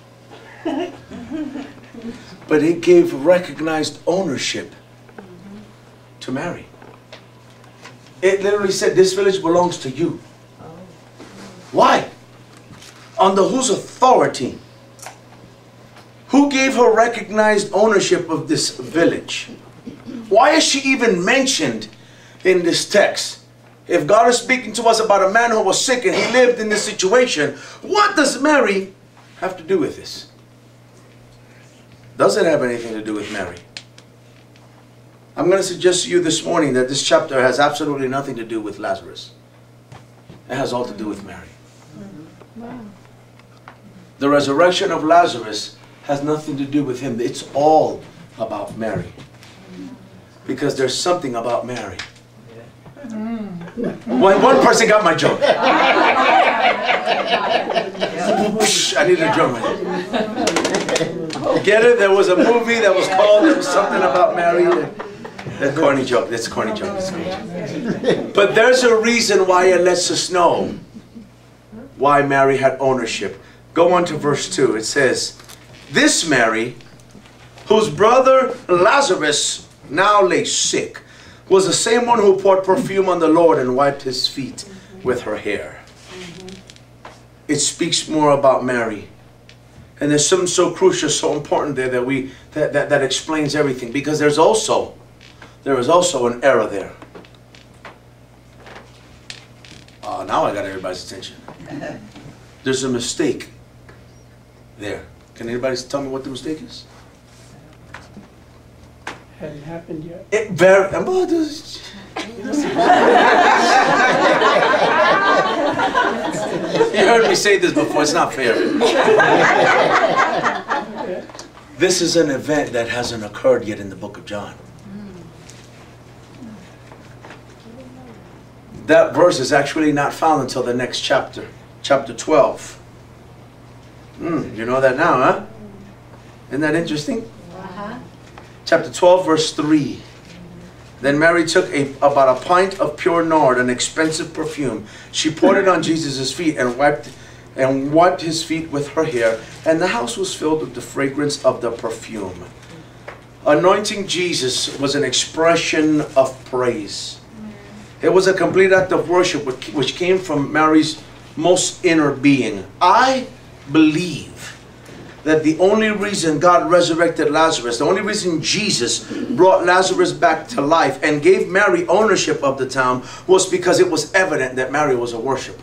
But it gave recognized ownership to Mary. It literally said, this village belongs to you. Why? Under whose authority? Who gave her recognized ownership of this village? Why is she even mentioned in this text? If God is speaking to us about a man who was sick and he lived in this situation, what does Mary have to do with this? Does it have anything to do with Mary? I'm going to suggest to you this morning that this chapter has absolutely nothing to do with Lazarus. It has all to do with Mary. The resurrection of Lazarus has nothing to do with him. It's all about Mary. Because there's something about Mary. One person got my joke. I need a drummer. Get it? There was a movie that was called, there was something about Mary. That corny joke. That's a corny joke. That's a corny joke. But there's a reason why it lets us know why Mary had ownership. Go on to verse 2. It says, this Mary, whose brother Lazarus now lay sick, was the same one who poured perfume on the Lord and wiped his feet with her hair. It speaks more about Mary. And there's something so crucial, so important there that explains everything. Because there is also an error there. Now I got everybody's attention. There's a mistake there. Can anybody tell me what the mistake is? Hadn't happened yet. You heard me say this before. It's not fair. This is an event that hasn't occurred yet in the book of John. That verse is actually not found until the next chapter, chapter 12. You know that now, huh? Isn't that interesting? Chapter 12, verse 3. Then Mary took about a pint of pure nard, an expensive perfume. She poured it on Jesus' feet and wiped his feet with her hair. And the house was filled with the fragrance of the perfume. Anointing Jesus was an expression of praise. It was a complete act of worship which came from Mary's most inner being. I believe that the only reason God resurrected Lazarus, the only reason Jesus brought Lazarus back to life and gave Mary ownership of the town was because it was evident that Mary was a worshiper.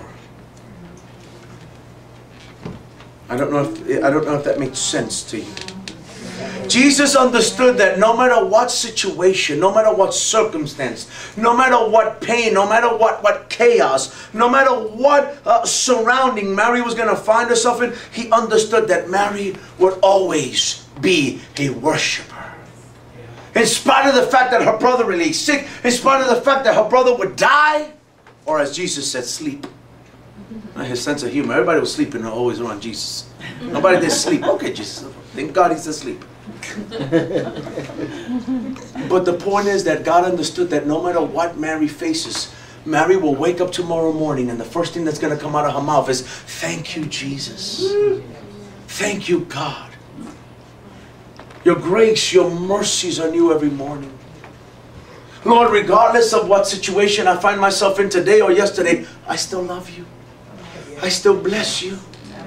I don't know if that makes sense to you. Jesus understood that no matter what situation, no matter what circumstance, no matter what pain, no matter what chaos, no matter what surrounding Mary was going to find herself in, he understood that Mary would always be a worshiper. In spite of the fact that her brother lay sick, in spite of the fact that her brother would die, or as Jesus said, sleep. His sense of humor. Everybody was sleeping always around Jesus. Nobody did sleep. Okay, Jesus. Thank God he's asleep. But the point is that God understood that no matter what Mary faces, Mary will wake up tomorrow morning and the first thing that's going to come out of her mouth is, thank you, Jesus. Thank you, God. Your grace, your mercies are new every morning. Lord, regardless of what situation I find myself in today or yesterday, I still love you. I still bless you.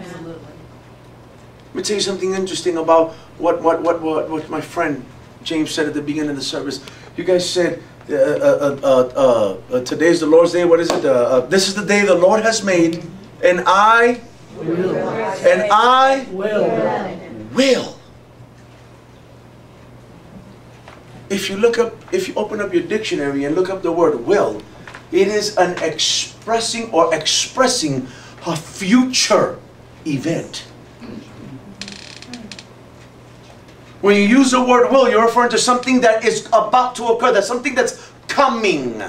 Let me tell you something interesting about what my friend James said at the beginning of the service. You guys said, today's the Lord's day. What is it? This is the day the Lord has made, and I will. If you open up your dictionary and look up the word will, it is an expressing a future event. When you use the word will, you're referring to something that is about to occur. That's something that's coming.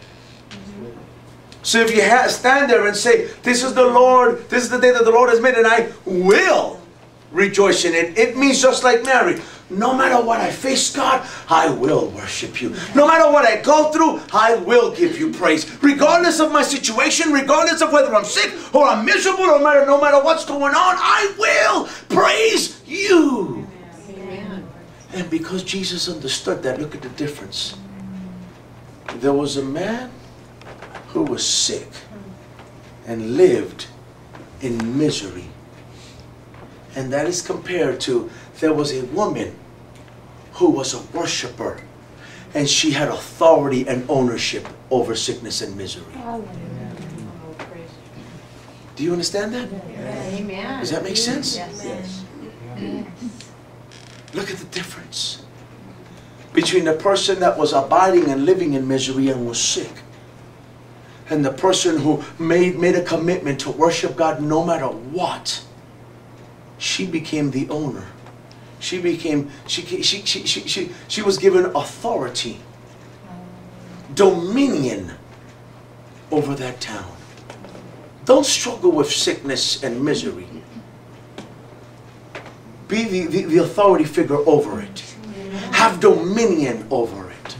So if you stand there and say, this is the Lord, this is the day that the Lord has made, and I will rejoice in it. It means just like Mary. No matter what I face, God, I will worship you. No matter what I go through, I will give you praise. Regardless of my situation, regardless of whether I'm sick or I'm miserable, no matter what's going on, I will praise you. Amen. And because Jesus understood that, look at the difference. There was a man who was sick and lived in misery. And that is compared to, there was a woman who was a worshiper, and she had authority and ownership over sickness and misery. Do you understand that? Amen. Does that make sense? Yes. Look at the difference between the person that was abiding and living in misery and was sick, and the person who made a commitment to worship God no matter what. She became the owner. She was given authority, dominion over that town. Don't struggle with sickness and misery. Be the authority figure over it. Have dominion over it.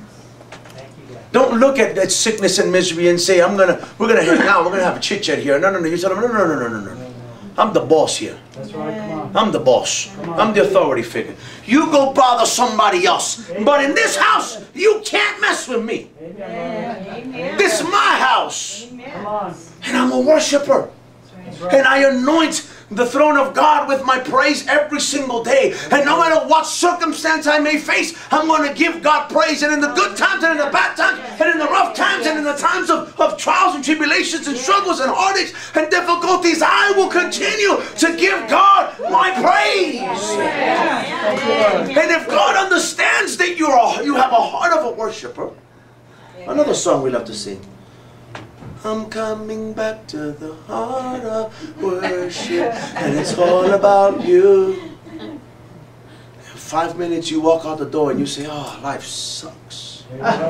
Don't look at that sickness and misery and say, we're gonna hang out, we're gonna have a chit chat here. No. You tell them, no. I'm the boss here. That's right, come on. I'm the boss. I'm the authority figure. You go bother somebody else. But in this house, you can't mess with me. Amen. This is my house. Come on. And I'm a worshiper. And I anoint the throne of God with my praise every single day. And no matter what circumstance I may face, I'm going to give God praise. And in the good times and in the bad times and in the rough times and in the times of trials and tribulations and struggles and heartaches and difficulties, I will continue to give God my praise. And if God understands that you have a heart of a worshiper, another song we love to sing. I'm coming back to the heart of worship, and it's all about you. In 5 minutes you walk out the door and you say, oh, life sucks.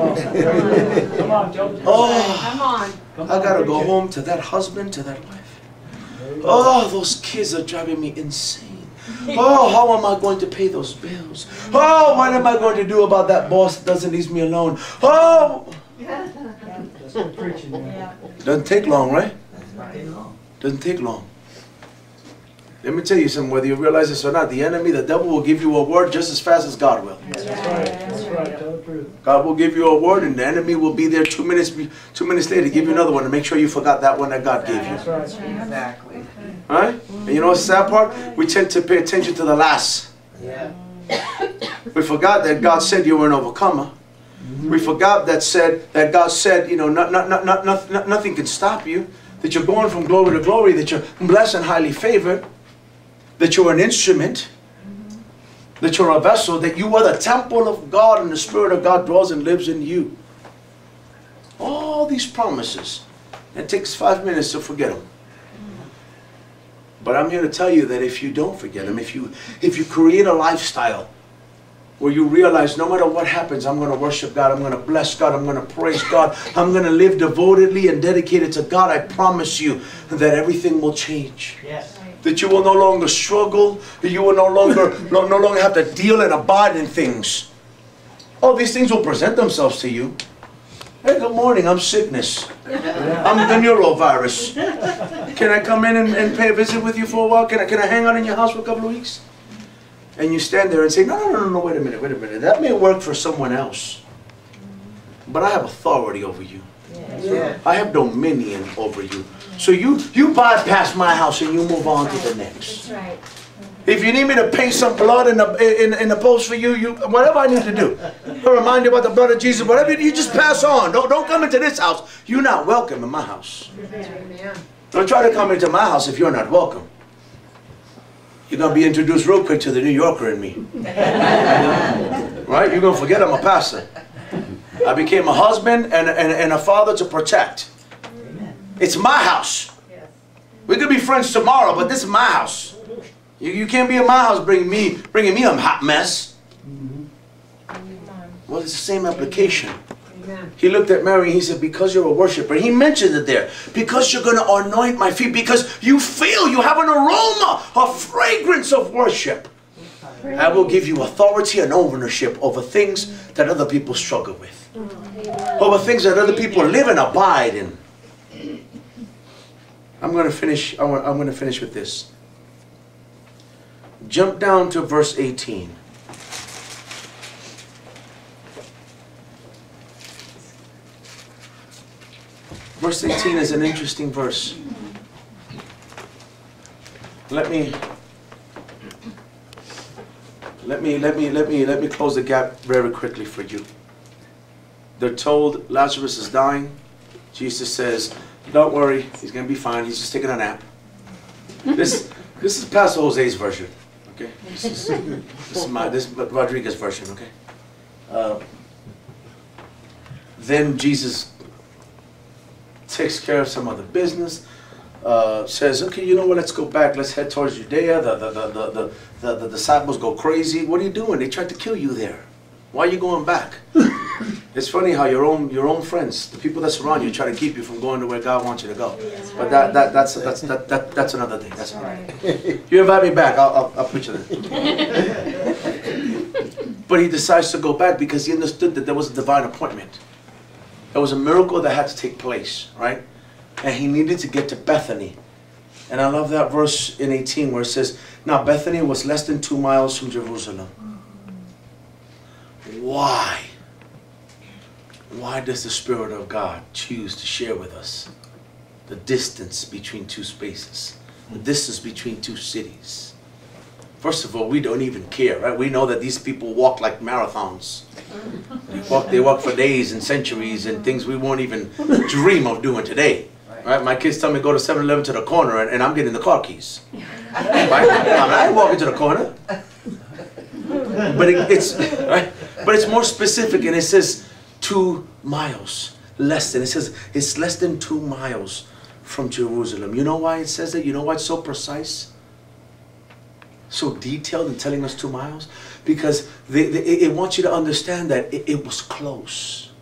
Come on, Joe. Come on. I gotta go home to that husband, to that wife. Oh, those kids are driving me insane. Oh, how am I going to pay those bills? Oh, what am I going to do about that boss that doesn't leave me alone? Oh! That's good preaching, man. Doesn't take long, right? Doesn't take long. Let me tell you something, whether you realize this or not, the enemy, the devil, will give you a word just as fast as God will. That's right. That's right. Tell the truth. God will give you a word, and the enemy will be there 2 minutes later to give you another one to make sure you forgot that one that God gave you. That's right. Exactly. All right? And you know what's the sad part? We tend to pay attention to the last. Yeah. We forgot that God said you were an overcomer. We forgot that God said, you know, nothing can stop you. That you're going from glory to glory. That you're blessed and highly favored. That you're an instrument. That you're a vessel. That you are the temple of God and the Spirit of God dwells and lives in you. All these promises. It takes 5 minutes to forget them. But I'm here to tell you that if you don't forget them, if you create a lifestyle where you realize no matter what happens, I'm going to worship God, I'm going to bless God, I'm going to praise God, I'm going to live devotedly and dedicated to God, I promise you that everything will change. Yes. That you will no longer struggle, that you will no longer have to deal and abide in things. All these things will present themselves to you. Hey, good morning, I'm sickness. I'm the neurovirus. Can I come in and pay a visit with you for a while? Can I hang out in your house for a couple of weeks? And you stand there and say, no, wait a minute. That may work for someone else. But I have authority over you. Yeah. I have dominion over you. So you bypass my house and you move on to the next. That's right. If you need me to paint some blood in the post for you, whatever I need to do. I'll remind you about the blood of Jesus. Whatever you just pass on. Don't come into this house. You're not welcome in my house. Amen. Don't try to come into my house if you're not welcome. You're going to be introduced real quick to the New Yorker in me. Right? You're going to forget I'm a pastor. I became a husband and a father to protect. It's my house. We could be friends tomorrow, but this is my house. You can't be in my house bringing me a hot mess. Well, it's the same application. He looked at Mary and he said, because you're a worshiper. He mentioned it there. Because you're going to anoint my feet. Because you feel you have an aroma, a fragrance of worship. I will give you authority and ownership over things that other people struggle with. Over things that other people live and abide in. I'm going to finish. I'm going to finish with this. Jump down to verse 18. Verse 18 is an interesting verse. Let me close the gap very quickly for you. They're told Lazarus is dying. Jesus says, don't worry, he's going to be fine. He's just taking a nap. This is Pastor Jose's version. Okay? This is Rodriguez's version. Okay? Then Jesus takes care of some other business. Says, okay, you know what? Let's go back. Let's head towards Judea. The disciples go crazy. What are you doing? They tried to kill you there. Why are you going back? It's funny how your own friends, the people that surround you, try to keep you from going to where God wants you to go. But that's another thing. That's all right. You invite me back, I'll preach it. But he decides to go back because he understood that there was a divine appointment. There was a miracle that had to take place, right? And he needed to get to Bethany. And I love that verse in 18 where it says, now Bethany was less than 2 miles from Jerusalem. Why? Why does the Spirit of God choose to share with us the distance between two spaces? The distance between two cities? First of all, we don't even care, right? We know that these people walk like marathons. They walk for days and centuries and things we won't even dream of doing today. Right? My kids tell me go to 7-Eleven to the corner and I'm getting the car keys. Right? I ain't walking to the corner. But it's more specific, and it says 2 miles. Less than. It says it's less than 2 miles from Jerusalem. You know why it says that? You know why it's so precise? So detailed in telling us 2 miles? Because it wants you to understand that it was close.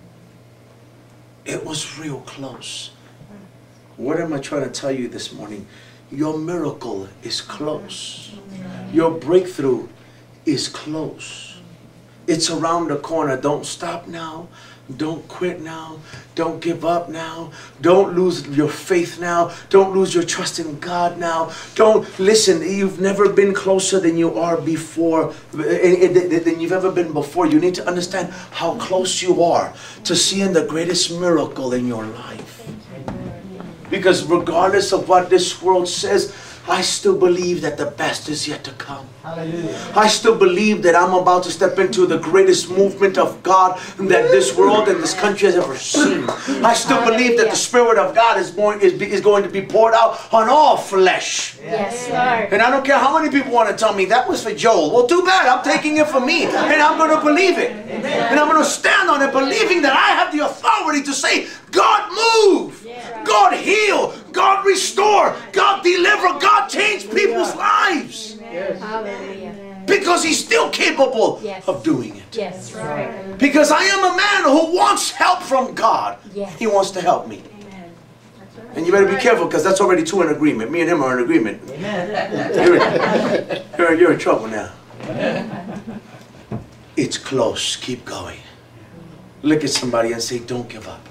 It was real close. What am I trying to tell you this morning? Your miracle is close. Your breakthrough is close. It's around the corner. Don't stop now. Don't quit now. Don't give up now. Don't lose your faith now. Don't lose your trust in God now. Don't listen. You've never been closer than you are before, than you've ever been before. You need to understand how close you are to seeing the greatest miracle in your life. Because regardless of what this world says, I still believe that the best is yet to come. Hallelujah. I still believe that I'm about to step into the greatest movement of God that this world and this country has ever seen. I still believe that the Spirit of God is going to be poured out on all flesh. Yes, Lord. And I don't care how many people want to tell me that was for Joel. Well, too bad. I'm taking it for me. And I'm going to believe it. And I'm going to stand on it, believing that I have the authority to say, God move. God heal. God restore. God deliver. God change people's lives. Hallelujah. Because He's still capable of doing it. Yes, right. Because I am a man who wants help from God. Yes. He wants to help me. And you better be careful because that's already 2 in agreement. Me and him are in agreement. You're in trouble now. It's close. Keep going. Look at somebody and say, don't give up.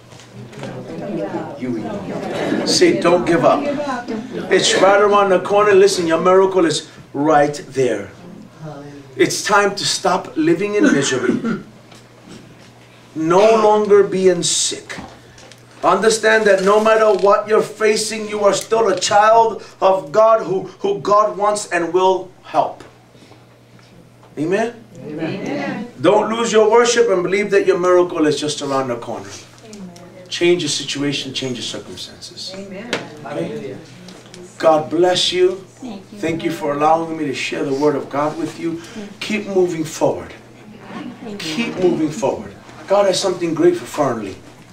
Say, don't give up. It's right around the corner. Listen, your miracle is right there. It's time to stop living in misery. No longer being sick. Understand that no matter what you're facing, you are still a child of God who God wants and will help. Amen? Amen. Don't lose your worship and believe that your miracle is just around the corner. Change your situation, change your circumstances. Amen. Okay? God bless you. Thank you for allowing me to share the Word of God with you. Keep moving forward. Keep moving forward. God has something great for Fernley.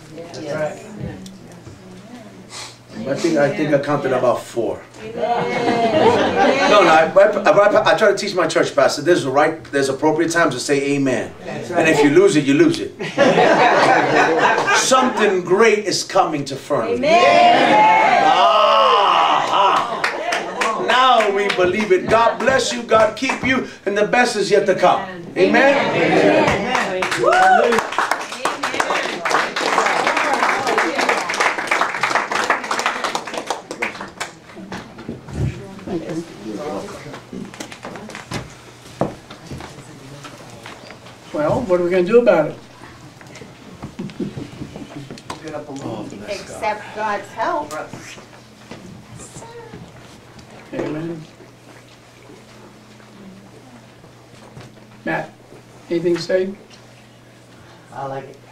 I think I counted about 4. No, I try to teach my church pastor. There's appropriate times to say amen. And if you lose it, you lose it. Something great is coming to Fernley. Now we believe it. God bless you. God keep you. And the best is yet to come. Amen? Amen. Well, what are we going to do about it? Accept God's help. Amen. Matt, anything to say? I like it.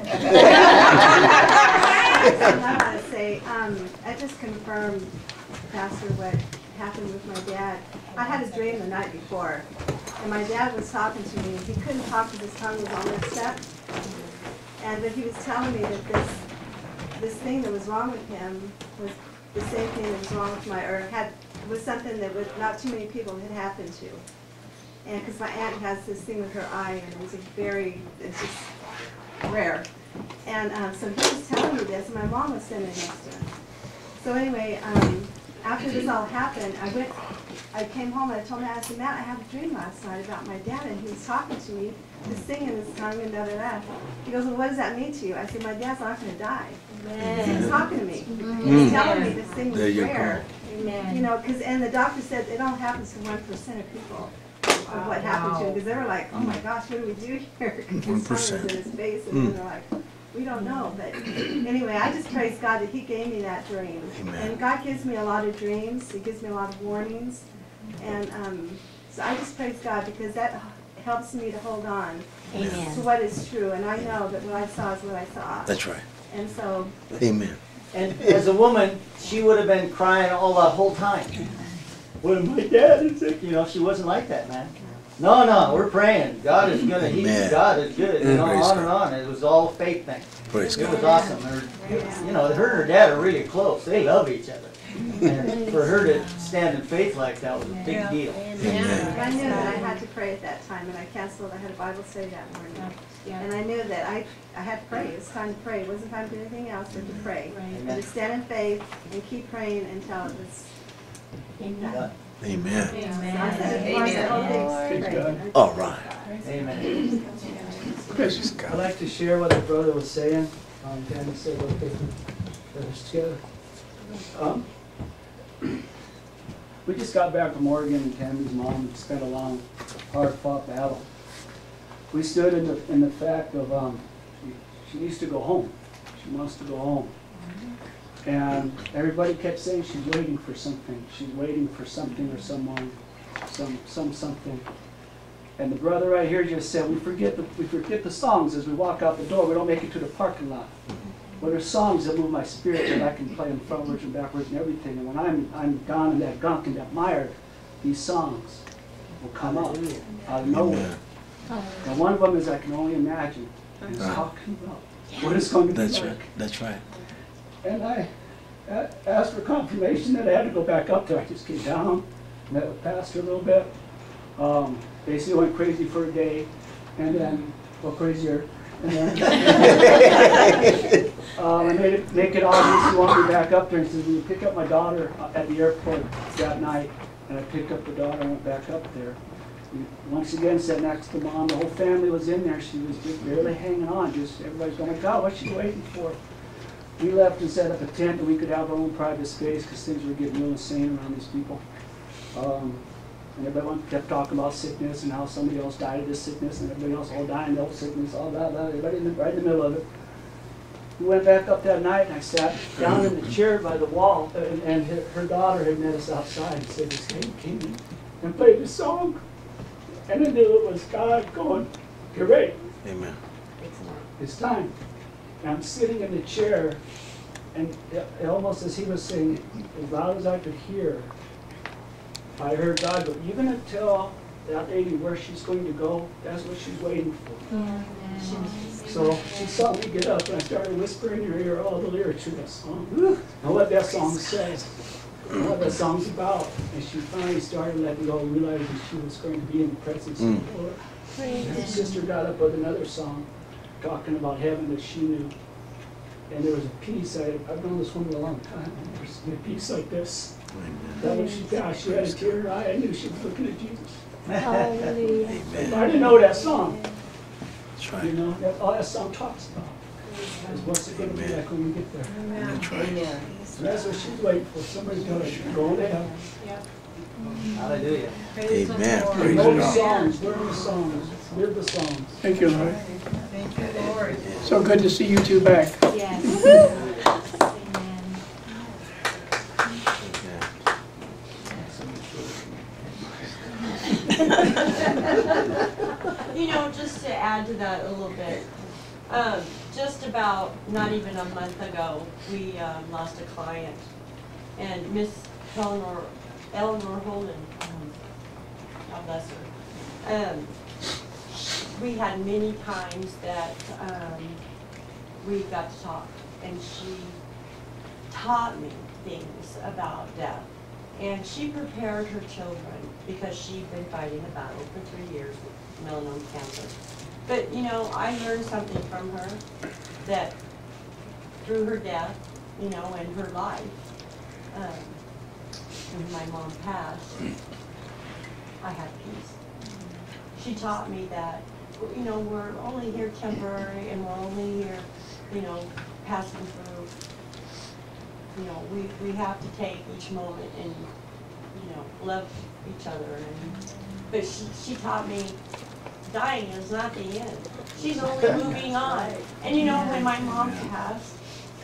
I want to say, I just confirmed, Pastor, what happened with my dad. I had a dream the night before, and my dad was talking to me. He couldn't talk because his tongue was all mixed up. But he was telling me that this thing that was wrong with him was the same thing that was wrong with was something that not too many people had happened to. And because my aunt has this thing with her eye, and it's just rare. And so he was telling me this, and my mom was standing next to him. So anyway, after this all happened, I came home and I told Matt, I said, Matt, I had a dream last night about my dad, and he was talking to me, this thing in his tongue, and da-da-da. He goes, well, what does that mean to you? I said, my dad's not going to die. He was talking to me. He was telling me this thing was rare. You know, and the doctor said it only happens to 1% of people of what happened to him, because they were like, oh my gosh, what do we do here? His tongue was in his face, and then they're like, we don't know. But anyway, I just praise God that He gave me that dream. And God gives me a lot of dreams. He gives me a lot of warnings. And so I just praise God, because that helps me to hold on to what is true. And I know that what I saw is what I saw. That's right. And so. Amen. And as a woman, she would have been crying all the whole time. When my dad is sick, you know, she wasn't like that, man. No, we're praying. God is gonna heal. God is good. You know, on and on. It was all a faith thing. Praise It God. was awesome. You know, her and her dad are really close. They love each other. And for her to stand in faith like that was a big deal. I knew that I had to pray at that time, and I had a Bible study that morning. And I knew that I had to pray. It was time to pray. It wasn't time to do anything else but to pray. And to stand in faith and keep praying until it was done. Amen. Amen. All right. Amen. Chris. I'd like to share what the brother was saying. Danny said what they put together. We just got back from Oregon, and Tammy's mom spent a long, hard-fought battle. We stood in the fact of she needs to go home. She wants to go home. And everybody kept saying she's waiting for something. She's waiting for something or someone, something. And the brother right here just said, we forget the songs as we walk out the door. We don't make it to the parking lot. But there's songs that move my spirit that I can play them frontwards and backwards and everything. And when I'm down in that gunk and that mire, these songs will come up out of nowhere. And one of them is I Can Only Imagine. And it's talking about what it's going to be like. That's right. And I asked for confirmation that I had to go back up there. I just came down, met with Pastor a little bit. Basically went crazy for a day, and then, well, crazier. And then I made it make it obvious he wanted me back up there, and said, "Will you pick up my daughter at the airport that night?" And I picked up the daughter and went back up there. we once again sat next to Mom. The whole family was in there. She was just barely hanging on. Just everybody's going, God, what's she waiting for? We left and set up a tent that we could have our own private space because things were getting real insane around these people. And everyone kept talking about sickness and how somebody else died of this sickness and everybody else all dying of sickness, all blah, blah, everybody right in the middle of it. We went back up that night and I sat down in the chair by the wall and her daughter had met us outside and said, this came and played the song. And I knew it was God going, you're ready. Amen. It's time. And I'm sitting in the chair and it almost as he was saying, as loud as I could hear, I heard God go, you're going to tell that lady where she's going to go? That's what she's waiting for. So she saw me get up and I started whispering in her ear all the lyrics to that song. And what that song says, and what that song's about. And she finally started letting go, realizing she was going to be in the presence of the Lord. And her sister got up with another song talking about heaven that she knew. And there was a peace. I've known this woman a long time. And there's been a peace like this. That when she passed, she had a tear in her eye. I knew she was looking at Jesus. Hallelujah. But I didn't know that song. That's right. You know, all that song talks about is what's it going to be like when we get there. That's right. And that's what she's waiting for. Somebody's going to go to heaven. Hallelujah. Amen. Praise Know the God. songs, learn the songs, live the songs. Thank you, Lord. Thank you, Lord. So good to see you two back. Yes. Amen. You know, just to add to that a little bit, just about not even a month ago, we lost a client, and Miss Eleanor Holden, God bless her. We had many times that we got to talk, and she taught me things about death. And she prepared her children because she'd been fighting a battle for 3 years with melanoma cancer. But, you know, I learned something from her that through her death, you know, and her life, when my mom passed, I had peace. She taught me that, you know, we're only here temporary and we're only here, you know, passing through. You know, we have to take each moment and, you know, love each other. But she taught me dying is not the end. She's only moving on. And you know, when my mom passed,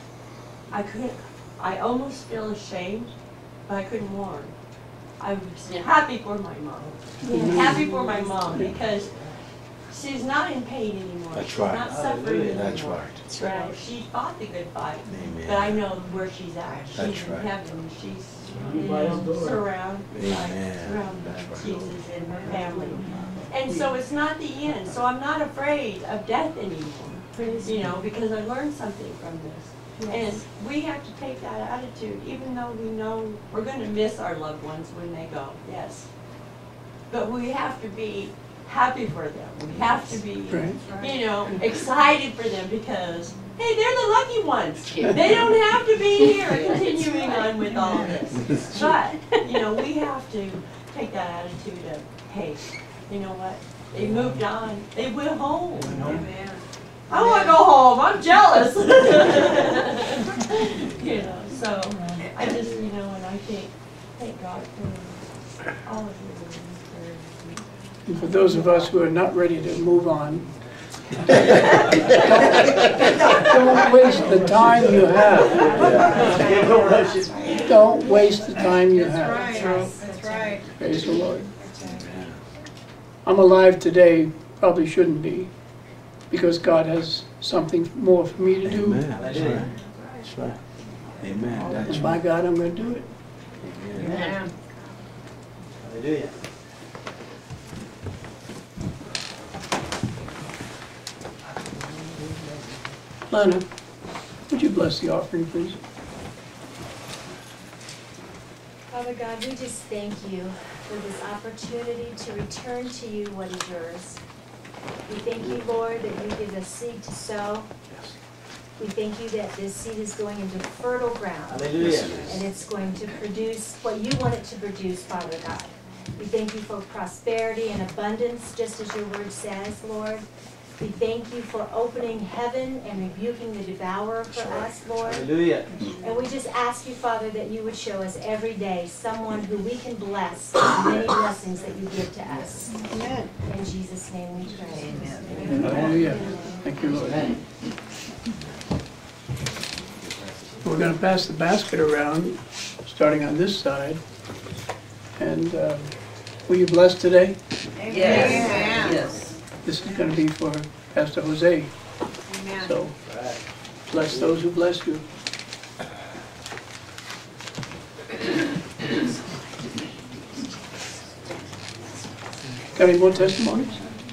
I almost feel ashamed, but I couldn't mourn. I was happy for my mom. Happy for my mom because she's not in pain anymore. That's She's right. not suffering anymore. That's right. That's Right. She fought the good fight. Amen. But I know where she's at. She's That's in right. heaven. She's Amen. surrounded Amen. by Jesus and her family. And so it's not the end. So I'm not afraid of death anymore. You know, because I learned something from this. And we have to take that attitude, even though we know we're going to miss our loved ones when they go. Yes. But we have to be happy for them. We have to be, you know, excited for them because, hey, they're the lucky ones. They don't have to be here continuing on with all this. But, you know, we have to take that attitude of, hey, you know what? They moved on. They went home. Amen. I want to go home. I'm jealous. You know, so I just, you know, and I thank God for all of you. And for those of us who are not ready to move on, don't waste the time you have. Don't waste the time you have. That's right. Praise the Lord. I'm alive today, probably shouldn't be, because God has something more for me to do. Amen. That's right. That's right. Amen. That's And by God, I'm going to do it. Amen. Hallelujah. Lana, would you bless the offering, please? Father God, we just thank you for this opportunity to return to you what is yours. We thank you, Lord, that you give us seed to sow. We thank you that this seed is going into fertile ground. Hallelujah. And it's going to produce what you want it to produce, Father God. We thank you for prosperity and abundance, just as your word says, Lord. We thank you for opening heaven and rebuking the devourer for us, Lord. Hallelujah. And we just ask you, Father, that you would show us every day someone who we can bless with the many blessings that you give to us. Amen. In Jesus' name we pray. Hallelujah. Thank you, Lord. We're going to pass the basket around, starting on this side. And were you blessed today? Yes. This is going to be for Pastor Jose. Amen. So bless those who bless you. Got any more testimonies?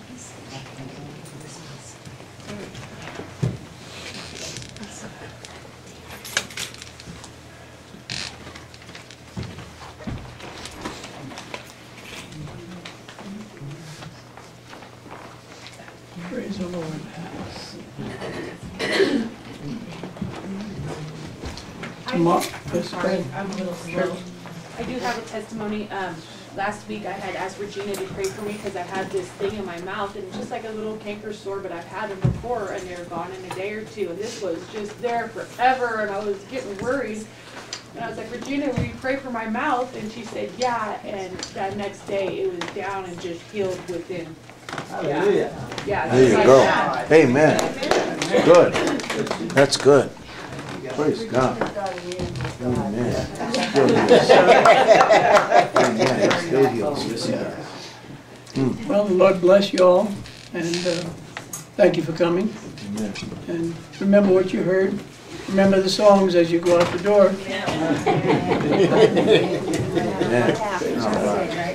Praise the Lord. Tomorrow, yes, go ahead. I'm a little slow. I do have a testimony. Last week I had asked Regina to pray for me because I had this thing in my mouth and it's just like a little canker sore, but I've had them before and they're gone in a day or two. And this was just there forever and I was getting worried. And I was like, Regina, will you pray for my mouth? And she said, yeah. And that next day it was down and just healed within. Hallelujah. Yeah. There you just go. like that. Amen. Good. That's good. Praise God. Amen. Amen. Still heals. Yes, he does. Well, the Lord bless you all, and thank you for coming. Amen. And remember what you heard. Remember the songs as you go out the door. Amen. All right.